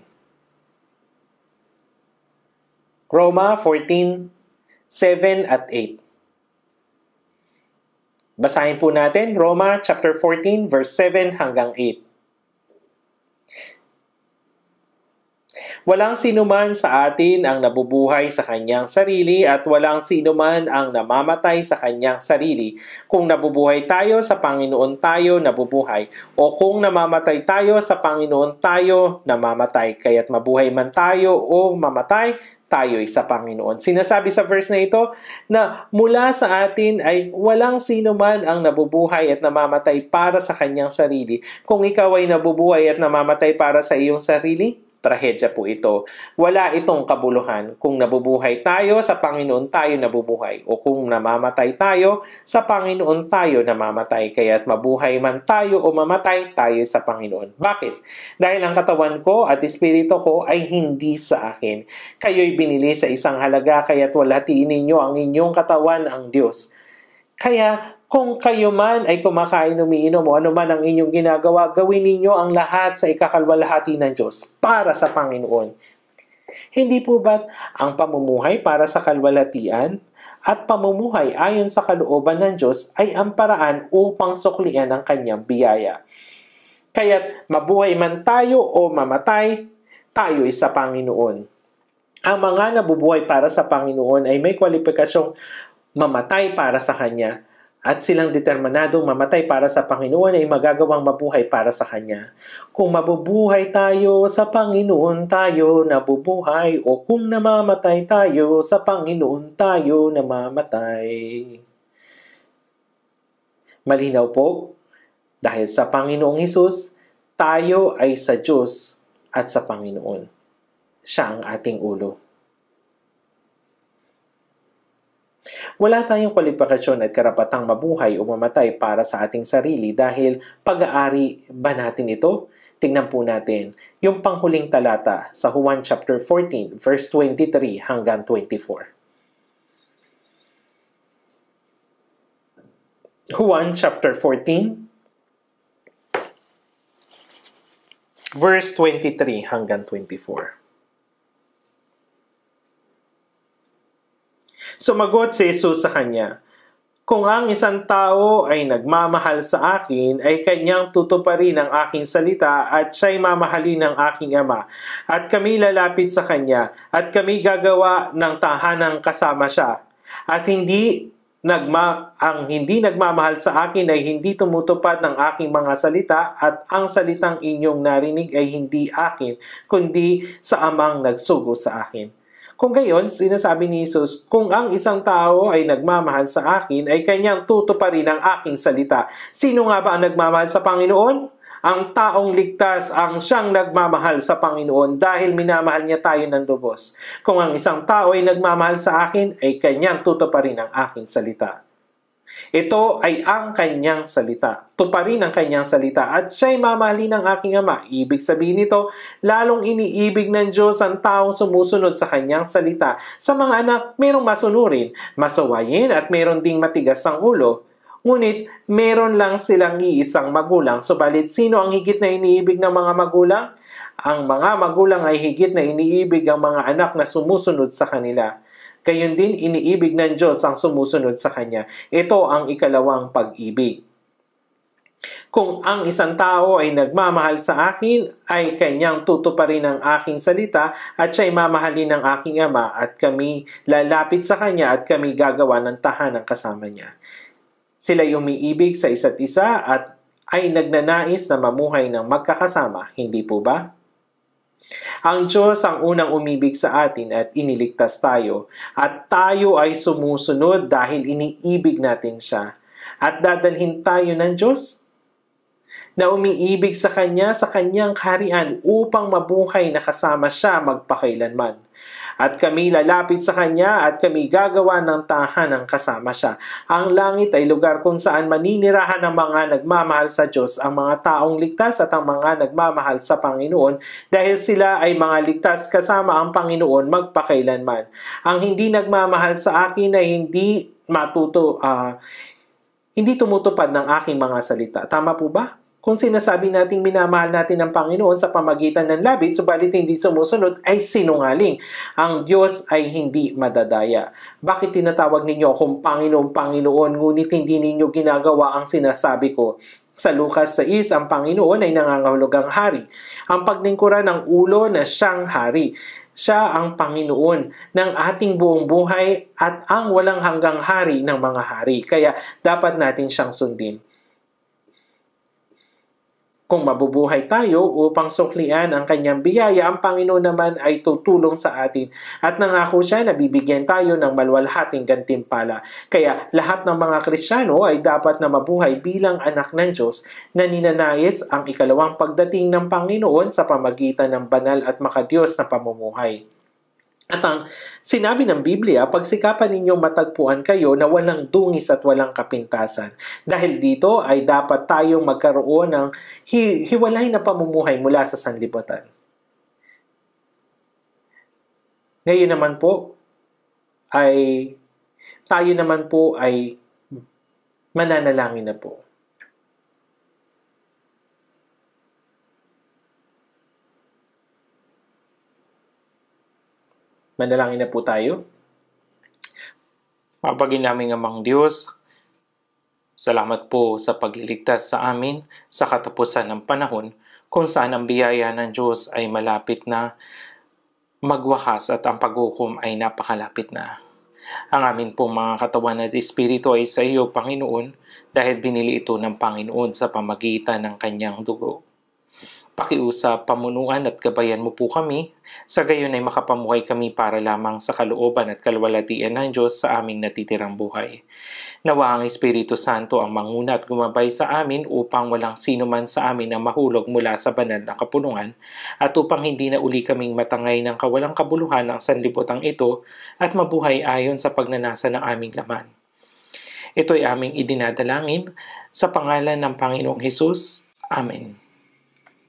Roma 14, 7 at 8. Basahin po natin Roma chapter 14 verse 7 hanggang 8. Walang sinuman sa atin ang nabubuhay sa kanyang sarili at walang sinuman ang namamatay sa kanyang sarili. Kung nabubuhay tayo, sa Panginoon tayo nabubuhay. O kung namamatay tayo, sa Panginoon tayo namamatay. Kaya't mabuhay man tayo o mamatay, tayo'y sa Panginoon. Sinasabi sa verse na ito na mula sa atin ay walang sino man ang nabubuhay at namamatay para sa kanyang sarili. Kung ikaw ay nabubuhay at namamatay para sa iyong sarili, trahedya po ito. Wala itong kabuluhan. Kung nabubuhay tayo, sa Panginoon tayo nabubuhay. O kung namamatay tayo, sa Panginoon tayo namamatay. Kaya't mabuhay man tayo o mamatay, tayo sa Panginoon. Bakit? Dahil ang katawan ko at espiritu ko ay hindi sa akin. Kayo'y binili sa isang halaga, kaya't walhatiin ninyo ang inyong katawan ang Diyos. Kaya, kung kayo man ay kumakain, umiinom o ano man ang inyong ginagawa, gawin ninyo ang lahat sa ikakalwalhati ng Diyos para sa Panginoon. Hindi po ba ang pamumuhay para sa kalwalhatian at pamumuhay ayon sa kalooban ng Diyos ay ang paraan upang suklian ang kanyang biyaya? Kaya't mabuhay man tayo o mamatay, tayo'y sa Panginoon. Ang mga nabubuhay para sa Panginoon ay may kwalipikasyong mamatay para sa Kanya. At silang determinadong mamatay para sa Panginoon ay magagawang mabuhay para sa Kanya. Kung mabubuhay tayo, sa Panginoon tayo nabubuhay. O kung namamatay tayo, sa Panginoon tayo namamatay. Malinaw po, dahil sa Panginoong Hesus, tayo ay sa Diyos at sa Panginoon. Siya ang ating ulo. Wala tayong kwalifikasyon at karapatang mabuhay o mamatay para sa ating sarili dahil pag-aari ba natin ito? Tingnan po natin yung panghuling talata sa Juan chapter 14, verse 23 hanggang 24. Juan chapter 14, verse 23 hanggang 24. Sumagot si Jesus sa kanya, "Kung ang isang tao ay nagmamahal sa akin, ay kanyang tutuparin ang aking salita at siya'y mamahalin ng aking Ama. At kami lalapit sa kanya at kami gagawa ng tahanang kasama siya. At ang hindi nagmamahal sa akin ay hindi tumutupad ng aking mga salita at ang salitang inyong narinig ay hindi akin, kundi sa Amang nagsugo sa akin." Kung gayon, sinasabi ni Jesus, kung ang isang tao ay nagmamahal sa akin, ay kanyang tutuparin ang aking salita. Sino nga ba ang nagmamahal sa Panginoon? Ang taong ligtas ang siyang nagmamahal sa Panginoon dahil minamahal niya tayo ng lubos. Kung ang isang tao ay nagmamahal sa akin, ay kanyang tutuparin ang aking salita. Ito ay ang kanyang salita. Tuparin ang kanyang salita at siya'y mamahalin ng aking Ama. Ibig sabihin nito, lalong iniibig ng Diyos ang taong sumusunod sa kanyang salita. Sa mga anak, merong masunurin, masawayin at meron ding matigas ang ulo. Ngunit, meron lang silang iisang magulang. Subalit, sino ang higit na iniibig ng mga magulang? Ang mga magulang ay higit na iniibig ang mga anak na sumusunod sa kanila. Gayon din iniibig ng Diyos ang sumusunod sa Kanya. Ito ang ikalawang pag-ibig. Kung ang isang tao ay nagmamahal sa akin, ay kanyang tutuparin ang aking salita at siya'y mamahalin ng aking Ama at kami lalapit sa Kanya at kami gagawa ng tahanang kasama Niya. Sila'y umiibig sa isa't isa at ay nagnanais na mamuhay ng magkakasama, hindi po ba? Ang Diyos ang unang umibig sa atin at iniligtas tayo. At tayo ay sumusunod dahil iniibig natin siya. At dadalhin tayo ng Diyos na umiibig sa Kanya sa Kanyang kaharian upang mabuhay na kasama siya magpakailanman. At kami lalapit sa Kanya at kami gagawa ng tahanang kasama siya. Ang langit ay lugar kung saan maninirahan ang mga nagmamahal sa Diyos, ang mga taong ligtas at ang mga nagmamahal sa Panginoon dahil sila ay mga ligtas kasama ang Panginoon magpakailanman. Ang hindi nagmamahal sa akin ay hindi tumutupad ng aking mga salita. Tama po ba? Kung sinasabi nating minamahal natin ang Panginoon sa pamagitan ng labit, subalit hindi sumusunod, ay sinungaling. Ang Diyos ay hindi madadaya. Bakit tinatawag ninyo akong Panginoon, ngunit hindi ninyo ginagawa ang sinasabi ko? Sa Lucas 6, ang Panginoon ay nangangahulugang hari. Ang paglingkuran ng ulo na siyang hari. Siya ang Panginoon ng ating buong buhay at ang walang hanggang hari ng mga hari. Kaya dapat natin siyang sundin. Kung mabubuhay tayo upang suklian ang kanyang biyaya, ang Panginoon naman ay tutulong sa atin. At nangako siya na bibigyan tayo ng maluwalhating gantimpala. Kaya lahat ng mga Kristiyano ay dapat na mabuhay bilang anak ng Diyos na ninanais ang ikalawang pagdating ng Panginoon sa pamagitan ng banal at makadiyos na pamumuhay. At ang sinabi ng Biblia, pagsikapan ninyong matagpuan kayo na walang dungis at walang kapintasan. Dahil dito ay dapat tayong magkaroon ng hiwalay na pamumuhay mula sa sanlibutan. Ngayon naman po ay tayo naman po ay mananalangin na po. Manalangin na po tayo. Mapagin namin Amang Diyos, salamat po sa pagliligtas sa amin sa katapusan ng panahon kung saan ang biyaya ng Diyos ay malapit na magwakas at ang paghukom ay napakalapit na. Ang amin pong mga katawan at espiritu ay sa iyo, Panginoon, dahil binili ito ng Panginoon sa pamagitan ng kanyang dugo. Pakiusap, pamunuan at gabayan mo po kami, sa gayon ay makapamuhay kami para lamang sa kalooban at kalwalhatian ng Diyos sa aming natitirang buhay. Nawa ang Espiritu Santo ang manguna at gumabay sa amin upang walang sino man sa amin na mahulog mula sa banal na kapulungan at upang hindi na uli kaming matangay ng kawalang kabuluhan ng sanlibutan ito at mabuhay ayon sa pagnanasa ng aming laman. Ito'y aming idinadalangin sa pangalan ng Panginoong Hesus. Amen.